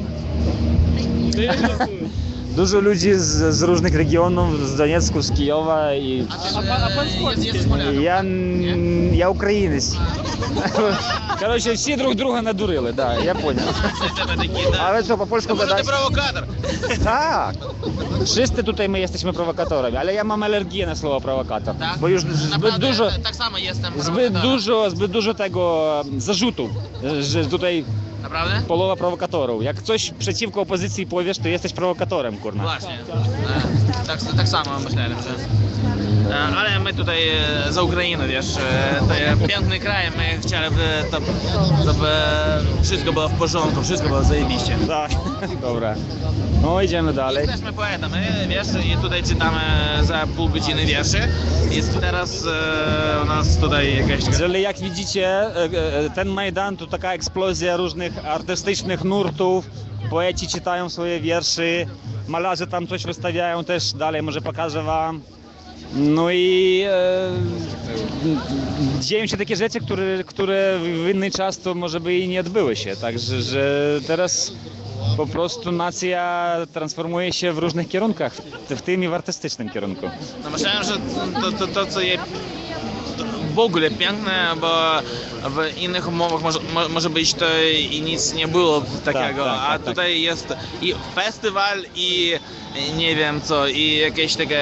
Dużo ludzi z, z różnych regionów, z Doniecku, z Kijowa i... Ja, ja Українець. Короче, всі друг друга надурили, да, я понял. Ale co, po polsku gadać? Ty prowokator. Tak. Wszyscy tutaj my jesteśmy prowokatorami, ale ja mam alergię na słowo prowokator. Tak? Bo już zbyt Naprawdę, dużo, tak samo jestem zbyt dużo, zbyt dużo tego zarzutów, że tutaj Naprawdę? połowa prowokatorów. Jak coś przeciwko opozycji powiesz, to jesteś prowokatorem, kurna. Właśnie. Tak, tak samo myślałem, że... Ale my tutaj za Ukrainę, wiesz, to jest piękny kraj, my chcieliby, to, żeby wszystko było w porządku, wszystko było zajebiście. Tak, dobra. No idziemy dalej. Jesteśmy poetami, wiesz, i tutaj czytamy za pół godziny wierszy. Jest teraz e, u nas tutaj jakaś... Czyli jak widzicie, ten Majdan to taka eksplozja różnych artystycznych nurtów. Poeci czytają swoje wiersze, malarze tam coś wystawiają też, dalej może pokażę wam. No i e, dzieją się takie rzeczy, które, które w inny czas to może by i nie odbyły się. Także że teraz po prostu nacja transformuje się w różnych kierunkach, w tym i w artystycznym kierunku. No myślałem, że to, to, to co jest w ogóle piękne, bo w innych umowach może, może być to i nic nie było takiego, tak, tak, a tak, tutaj tak. jest i festiwal, i nie wiem co, i jakieś takie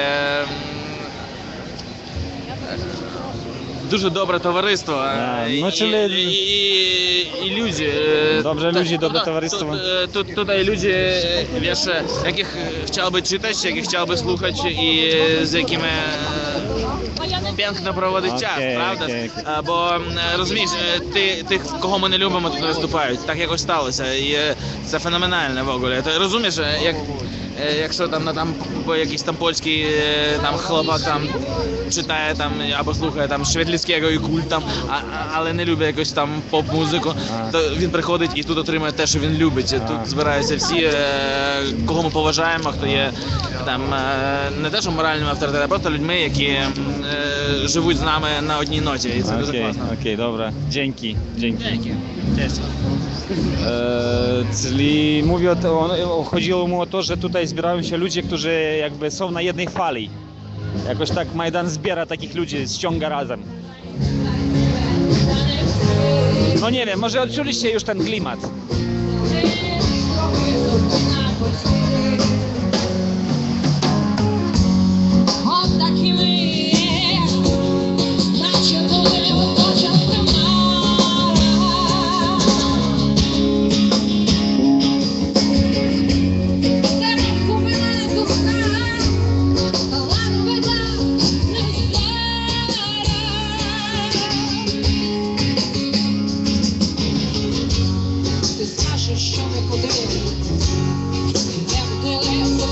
дуже dobre towarzystwo. A, I, no, czyli... i, i, i ludzie. Dobrze Ta- ludzi, dobre tu- towarzystwo. Tu, tu, tutaj ludzie, wiesz, jakich chciałby czytać, jakich chciałby słuchać i z jakimi piękно проводить Окей, час, правда? окей, окей. А, Бо м, розумієш, е, ти, тих, кого ми не любимо, тут не виступають. Так якось сталося. І е, це феноменально в огулі. Ти розумієш, е, як, е, якщо там, на, там по- якийсь там польський е, там хлопак там читає там або слухає там Шведліцького і культ там, а, а- але не любить якусь там поп-музику, А. то він приходить і тут отримує те, що він любить. Тут А. збираються всі, е, кого ми поважаємо, хто є там е, не те, що моральними авторитетами, а просто людьми, які м, е, живуть з нами на одній ноті. І це дуже Okej, класно. okej, dobra. Dzięki, dzięki. Dzięki. Cześć. E, czyli mówię, o to, o, chodziło mu o to, że tutaj zbierają się ludzie, którzy jakby są na jednej fali. Jakoś tak Majdan zbiera takich ludzi, ściąga razem. No nie wiem, może odczuliście już ten klimat. Ти скажеш, що ми ходили, йдемо телевізор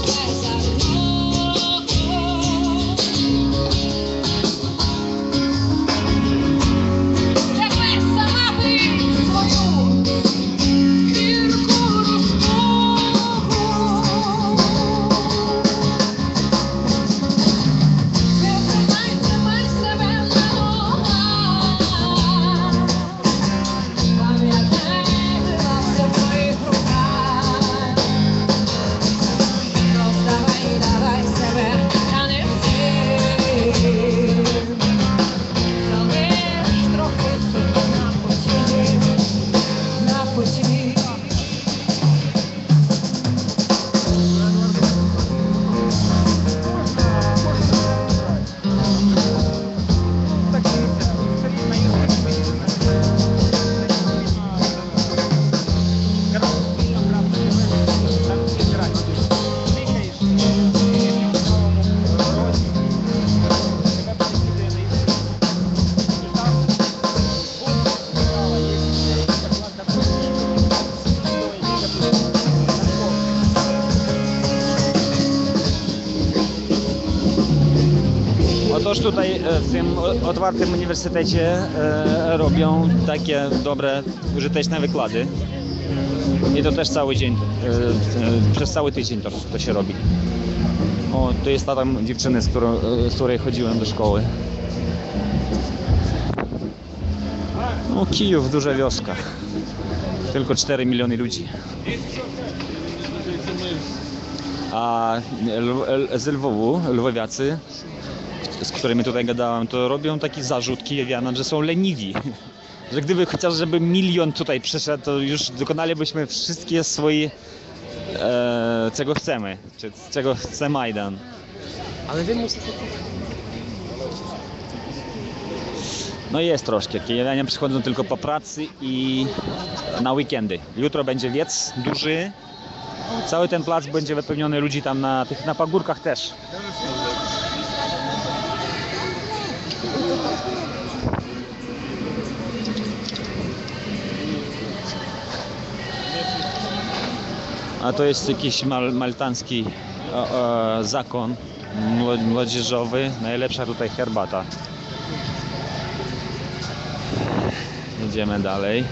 Тебе сама ти свою гірку розмову. Тримай, тримай себе на ногах. Пам'ятай, все в твоїх руках. Роздавай, давай себе, та не всім. Залиш трохи собі на потім, на потім. Otóż tutaj e, w tym o- otwartym uniwersytecie e, robią takie dobre, użyteczne wykłady. I to też cały dzień, e, e, przez cały tydzień to, to się robi. O, to jest ta tam dziewczyny, z, którą, e, z której chodziłem do szkoły. No, Kijów, duża wioska. Tylko cztery miliony ludzi. A Lw- L- z Lwowu, lwowiacy, z którymi tutaj gadałem, to robią taki zarzut kijowianom, że są leniwi. Że gdyby chociaż żeby milion tutaj przyszedł, to już dokonalibyśmy wszystkie swoje, e, czego chcemy, czy czego chce Majdan. Ale wy musicie... No jest troszkę. Kijowianie przychodzą tylko po pracy i na weekendy. Jutro będzie wiec duży. Cały ten plac będzie wypełniony ludzi tam na tych na pagórkach też. A to jest jakiś mal, maltański e, e, zakon mło- młodzieżowy. Najlepsza tutaj herbata. Jedziemy dalej.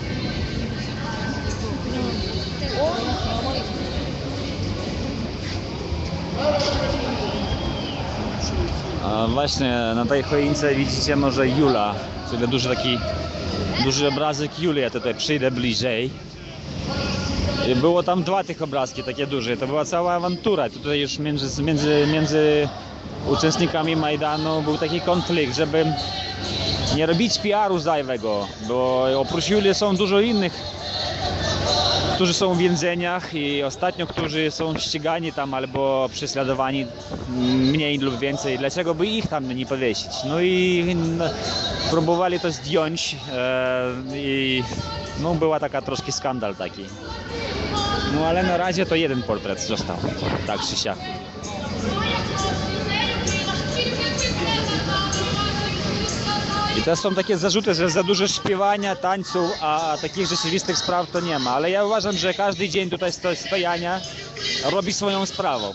A właśnie na tej choince widzicie może Jula, czyli duży taki duży obrazek Julii. Ja tutaj przyjdę bliżej. I było tam dwa tych obrazki takie duże. To była cała awantura. Tutaj już między, między, między uczestnikami Majdanu był taki konflikt, żeby nie robić P R u zajwego, bo oprócz Julii są dużo innych, którzy są w więzieniach i ostatnio, którzy są ścigani tam albo prześladowani mniej lub więcej. Dlaczego by ich tam nie powiesić? No i no, próbowali to zdjąć e, i no, była taka troszkę skandal taki. No ale na razie to jeden portret został, tak czy siak. I to są takie zarzuty, że za dużo śpiewania, tańców, a takich rzeczywistych spraw to nie ma. Ale ja uważam, że każdy dzień tutaj sto stojania robi swoją sprawą.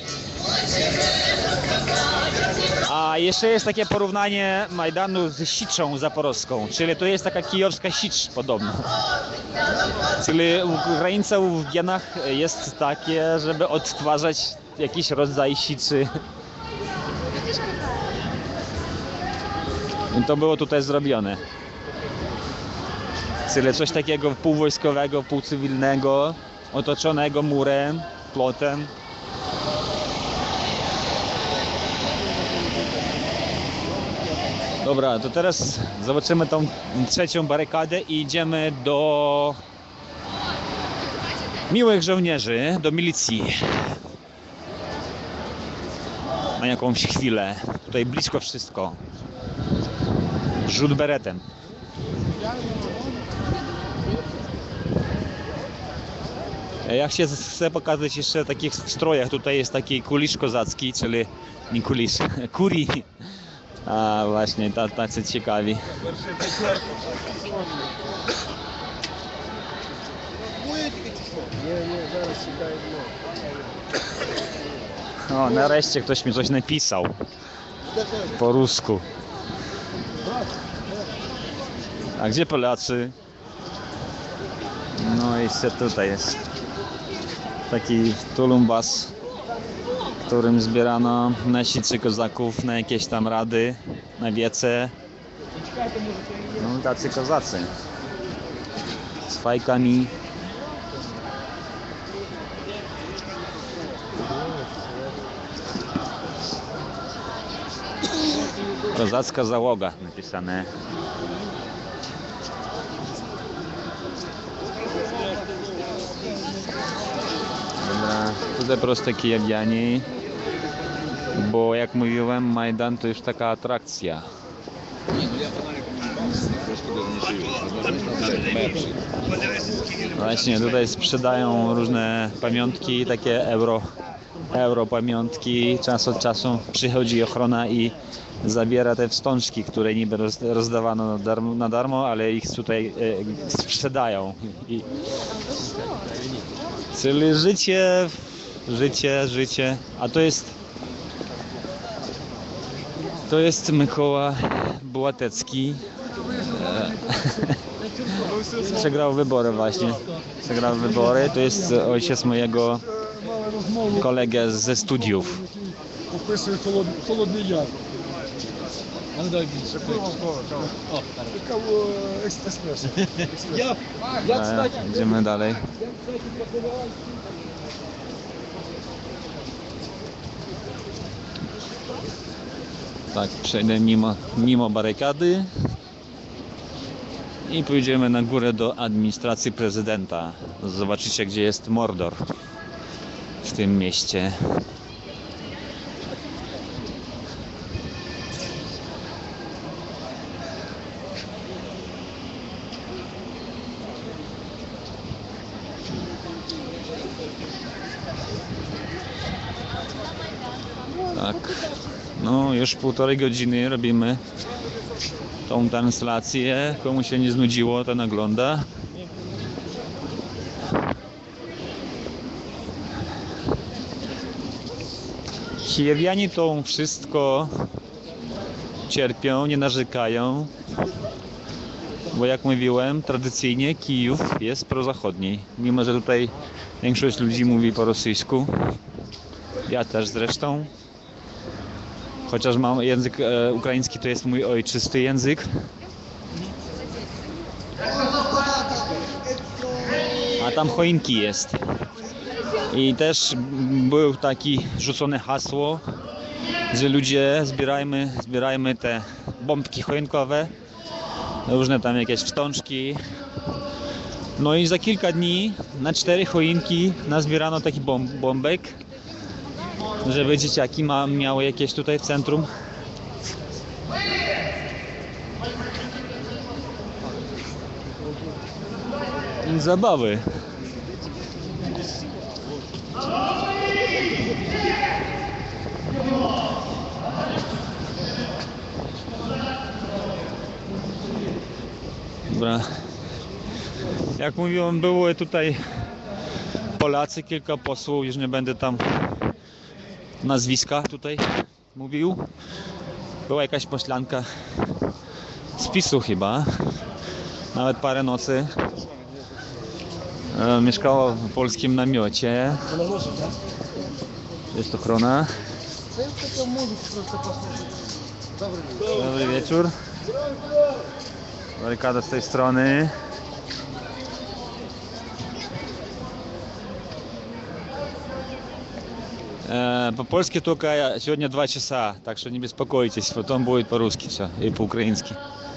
A jeszcze jest takie porównanie Majdanu z Siczą Zaporowską, czyli to jest taka kijowska Sicz podobno. Czyli u Ukraińców w genach jest takie, żeby odtwarzać jakiś rodzaj siczy. I to było tutaj zrobione. Czyli coś takiego półwojskowego, półcywilnego, otoczonego murem, plotem. Dobra, to teraz zobaczymy tą trzecią barykadę i idziemy do miłych żołnierzy, do milicji. Na jakąś chwilę. Tutaj blisko wszystko. Rzut beretem. Ja chcę, chcę pokazać jeszcze takich strojach. Tutaj jest taki kulisz kozacki, czyli nie kulisz, kuri. A właśnie, tacy ciekawi. O, nareszcie ktoś mi coś napisał. Po rusku. A gdzie Polacy? No i się tutaj jest taki tulumbas, w którym zbierano nasicy kozaków na jakieś tam rady, na wiece. No tacy kozacy z fajkami. Kozacka załoga napisane. Dobra, tutaj proste kijawianie, bo jak mówiłem, Majdan to już taka atrakcja. Właśnie tutaj sprzedają różne pamiątki, takie euro, euro pamiątki. Czas od czasu przychodzi ochrona i zabiera te wstążki, które niby rozdawano na darmo, na darmo, ale ich tutaj e, sprzedają. I, czyli życie, życie, życie. A to jest to jest Mykoła Bułatecki. E, przegrał wybory właśnie. Przegrał wybory. To jest ojciec mojego kolegę ze studiów. Описує Холодний Яр. А ну дай більше. О, така експрес. Я, я, кстати... Idziemy dalej. Tak, przejdę mimo, mimo barykady i pójdziemy na górę do administracji prezydenta. Zobaczycie, gdzie jest Mordor w tym mieście. Tak, no już półtorej godziny robimy tą translację. Komu się nie znudziło, to nagląda. Kijewianie to wszystko cierpią, nie narzekają, bo jak mówiłem, tradycyjnie Kijów jest prozachodni, mimo że tutaj większość ludzi mówi po rosyjsku. Ja też zresztą. Chociaż mam język e, ukraiński, to jest mój ojczysty język. A tam choinki jest. I też było takie rzucone hasło, że ludzie zbierajmy, zbierajmy te bombki choinkowe, różne tam jakieś wstążki. No i za kilka dni na cztery choinki nazbierano taki bomb, bombek, żeby dzieciaki ma, miały jakieś tutaj w centrum. Zabawy. E, jak mówiłem, były tutaj Polacy, kilka posłów, już nie będę tam nazwiska tutaj mówił. Była jakaś poślanka z PiSu chyba, nawet parę nocy. E, mieszkała w polskim namiocie. Jest ochrona. Dobry wieczór. Barykada z tej strony. Э, по-польски только сегодня два часа, так что не беспокойтесь, потом будет по-русски все и по-украински.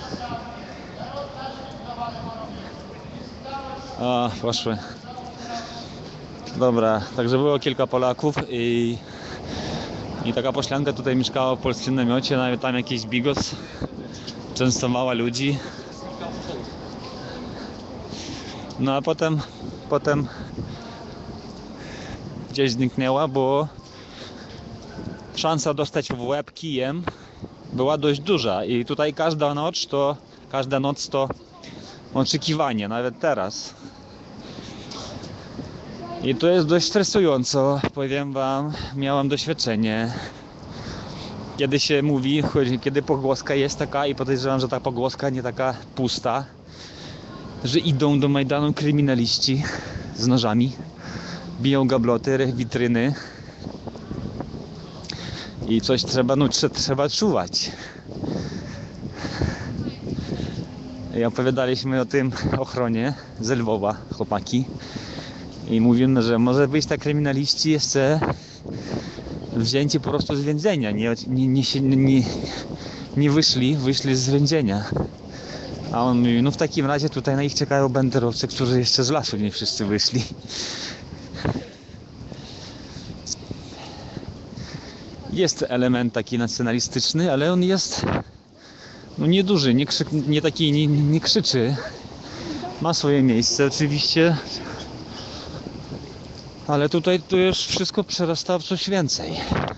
O, poszły. Dobra, także było kilka Polaków i, i taka poślanka tutaj mieszkała w polskim namiocie, nawet tam jakiś bigos częstowała ludzi. No a potem, potem gdzieś zniknęła, bo szansa dostać w łeb kijem była dość duża i tutaj każda noc to, każda noc to oczekiwanie, nawet teraz. I to jest dość stresująco, powiem wam, miałam doświadczenie. Kiedy się mówi, kiedy pogłoska jest taka i podejrzewam, że ta pogłoska nie taka pusta, że idą do Majdanu kryminaliści z nożami, biją gabloty, witryny i coś trzeba, no trzeba czuwać. I opowiadaliśmy o tym ochronie z Lwowa, chłopaki, i mówimy, że może być tak kryminaliści jeszcze wzięci po prostu z więzienia, nie, nie, nie, nie, nie wyszli, wyszli z więzienia. A on mówi, no w takim razie tutaj na ich czekają banderowcy, którzy jeszcze z lasu nie wszyscy wyszli. Jest element taki nacjonalistyczny, ale on jest no nieduży, nie, krzyk, nie taki, nie, nie krzyczy. Ma swoje miejsce oczywiście, ale tutaj to już wszystko przerasta w coś więcej.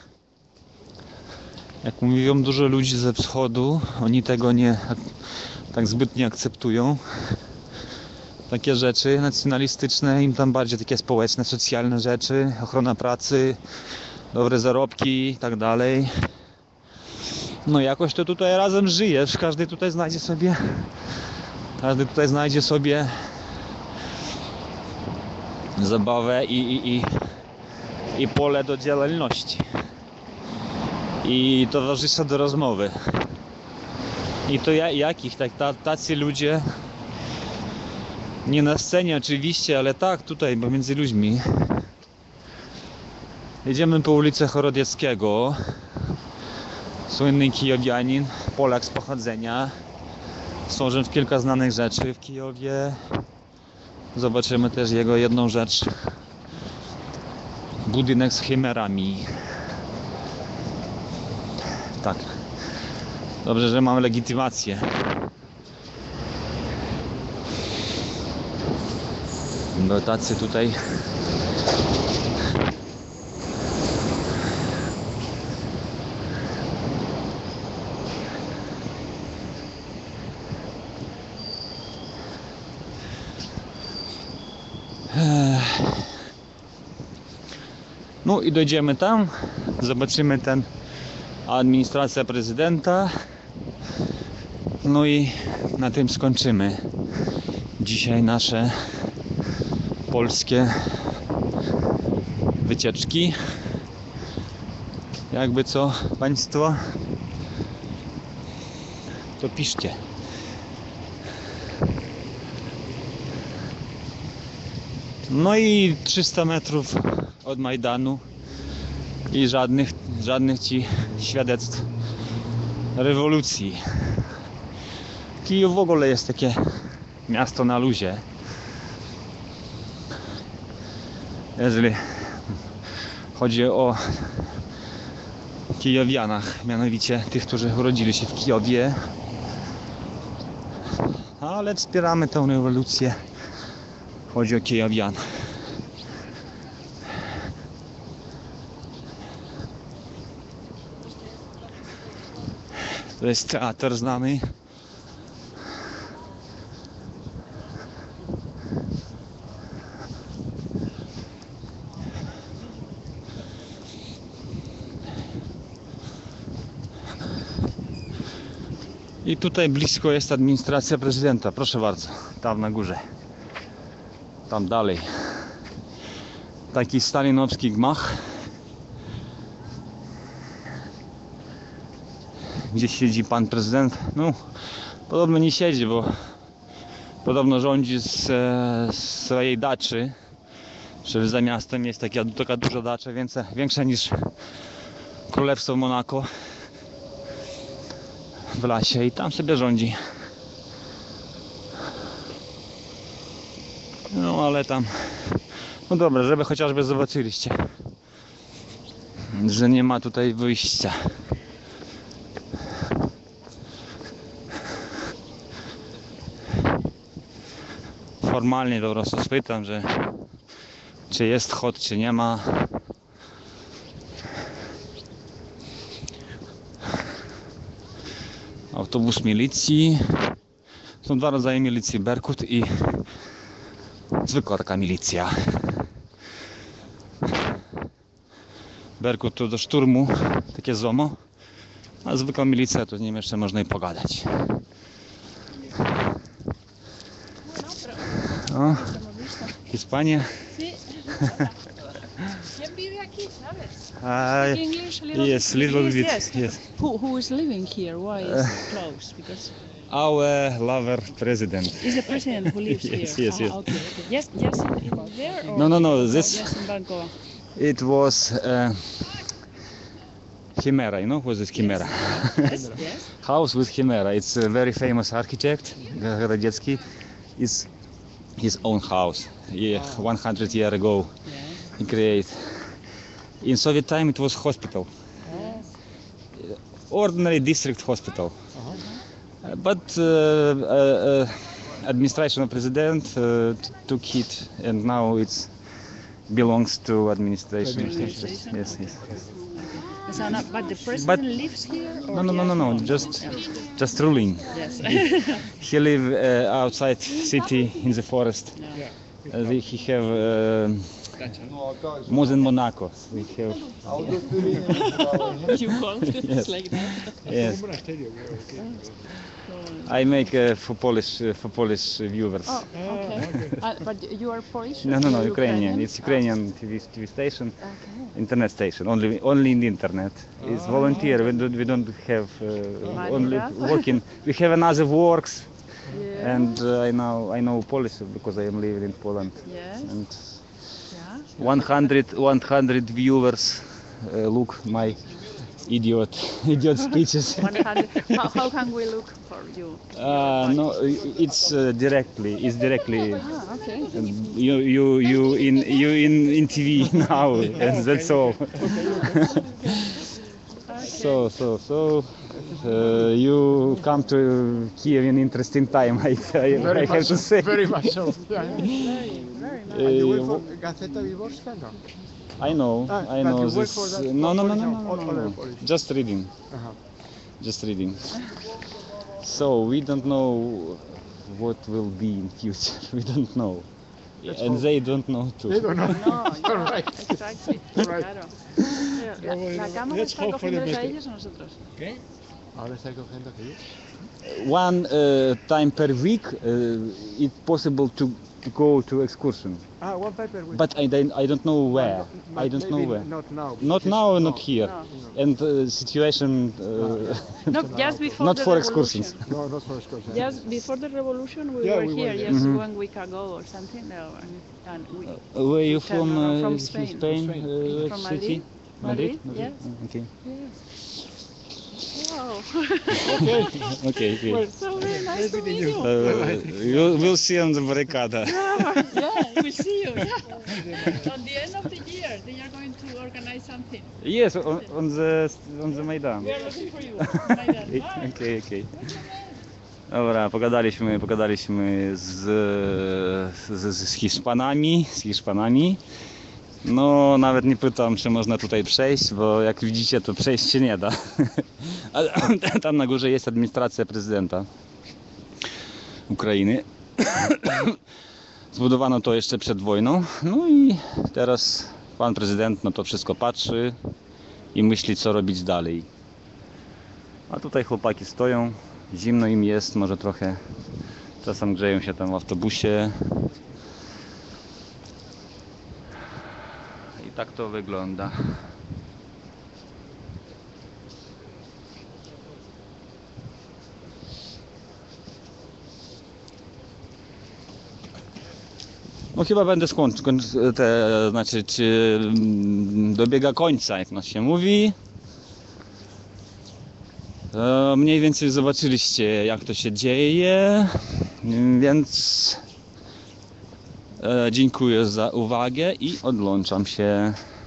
Jak mówią dużo ludzi ze wschodu, oni tego nie tak zbytnio akceptują. Takie rzeczy nacjonalistyczne, im tam bardziej takie społeczne, socjalne rzeczy, ochrona pracy, dobre zarobki i tak dalej. No jakoś to tutaj razem żyje, każdy tutaj znajdzie sobie każdy tutaj znajdzie sobie zabawę i, i, i, i pole do działalności i towarzystwa do rozmowy. I to ja, jakich, tak, tacy ludzie, nie na scenie oczywiście, ale tak tutaj, bo między ludźmi. Jedziemy po ulicy Chorodzieckiego, słynny kijowianin, Polak z pochodzenia, stworzył kilka znanych rzeczy w Kijowie. Zobaczymy też jego jedną rzecz, budynek z chimerami. Tak, dobrze, że mamy legitymację. Bo tacy tutaj no i dojdziemy tam, zobaczymy ten administracja prezydenta, no i na tym skończymy dzisiaj nasze polskie wycieczki. Jakby co państwo, to piszcie. No i trzysta metrów od Majdanu i żadnych, żadnych ci świadectw rewolucji. Kijów w ogóle jest takie miasto na luzie. Jeżeli chodzi o kijowianach, mianowicie tych, którzy urodzili się w Kijowie, ale wspieramy tę rewolucję. Chodzi o kijowian. To jest teatr znany. I tutaj blisko jest administracja prezydenta, proszę bardzo, tam na górze, tam dalej. Taki stalinowski gmach, gdzie siedzi pan prezydent. No, podobno nie siedzi, bo podobno rządzi z, z swojej daczy. Że za miastem jest taka, taka duża dacza, więcej, większa niż Królestwo Monako w lasie, i tam sobie rządzi. No ale tam, no dobra, żeby chociażby zobaczyliście, że nie ma tutaj wyjścia. Formalnie po prostu spytam, że czy jest chod, czy nie ma. Autobus milicji. Są dwa rodzaje milicji, Berkut i zwykła taka milicja. Berkut to do szturmu, takie zomo, a zwykła milicja to z nim jeszcze można i pogadać. O, Hiszpania. Uh, English a little yes, little bit. Yes. Yes. Who who is living here? Why is Uh, it closed? Because Our lover president. is the president who lives Yes, here? yes, yes. Ah, okay, okay. Yes, yes, in, in there. Or No, no, no, this- Yes, in Bangkok. It was uh, Chimera, you know what is Chimera? Yes, yes. House with Chimera. It's a very famous architect, Radetzky. It's his own house. Yeah, one hundred years ago he created. In Soviet time it was hospital. Ordinary district hospital. Uh, but uh, uh, uh, administration of president uh, t- took it, and now it's belongs to administration. Administration? Yes, yes, yes. So not, but the president But- lives here? Or No, no, no, no, no. Just, just ruling. Yes. He live uh, outside city in the forest. Uh, they- he have uh, more than Monaco. We have. You want it Yes. like that? Yes. I make uh, for Polish uh, for Polish viewers. Oh, okay. Uh, but you are Polish? No, no, no, Or Ukrainian. It's Ukrainian T V T V station, internet station. Only, only in the internet. It's volunteer. We don't, we don't have uh, only working. We have another works, Yeah. and uh, I know I know Polish because I am living in Poland. Yes. And Yeah. one hundred, one hundred viewers uh, look my idiot, idiot speeches. one hundred. how, how can we look for you? Uh, no, it's uh, directly. It's directly. Ah, okay. Um, you you you in you in in T V now. and that's all. so so so uh, you come to Kiev in interesting time. I I, I have to say. Very much so. Yeah. Uh, And you work for Gazeta Wyborcza? No. I know, Ah, I but know you work this. for that- no, no, no, Polish- no, no, no, all- no, all no. Polish. Just reading, Uh-huh. just reading. So we don't know what will be in future. We don't know, Let's and hope. they don't know too. They don't know. No, You're yeah, right. exactly. Right. Claro. La, la cámara Let's está hope for the cogiendo a best. ellos o nosotros. ¿Qué? Ahora está cogiendo aquí. One uh, time per week, uh, it's possible to, to go to excursion, Ah, one paper with. but I don't, I don't know where. Not- I don't know maybe where. Not now. Not because- now, not no. here. No. And uh, situation. Uh, No, just before Not the for revolution. excursions. No, not for excursion. Just before the revolution, we Yeah, were we were here there. just Mhm. one week ago or something. No, and, and we. Where you we from? turned around Uh, from Spain. Spain. Spain. Uh, From city? Madrid. Madrid, Madrid. yes. Mm, Okay. Yes. Wow. Okay. Okay. Okay. So very nice to meet you. Uh, you'll, we'll see on the barricada. Yeah, yeah, we'll see you. Yeah. On the end of the year, they are going to organize something. Yes, on, on the on the Maidan. We are looking for you. Maidan. Bye. Okej, okej. Dobra, pogadaliśmy, pogadaliśmy z, z, z Hiszpanami, z Hiszpanami. No, nawet nie pytam, czy można tutaj przejść, bo jak widzicie, to przejść się nie da. Ale tam na górze jest administracja prezydenta Ukrainy. Zbudowano to jeszcze przed wojną. No i teraz pan prezydent na to wszystko patrzy i myśli, co robić dalej. A tutaj chłopaki stoją, Zimno im jest, może trochę. Czasem grzeją się tam w autobusie. I tak to wygląda. No chyba będę skończył, te, znaczy czy mm, dobiega końca, jak nas się mówi. E, mniej więcej zobaczyliście, jak to się dzieje, więc e, dziękuję za uwagę i odłączam się.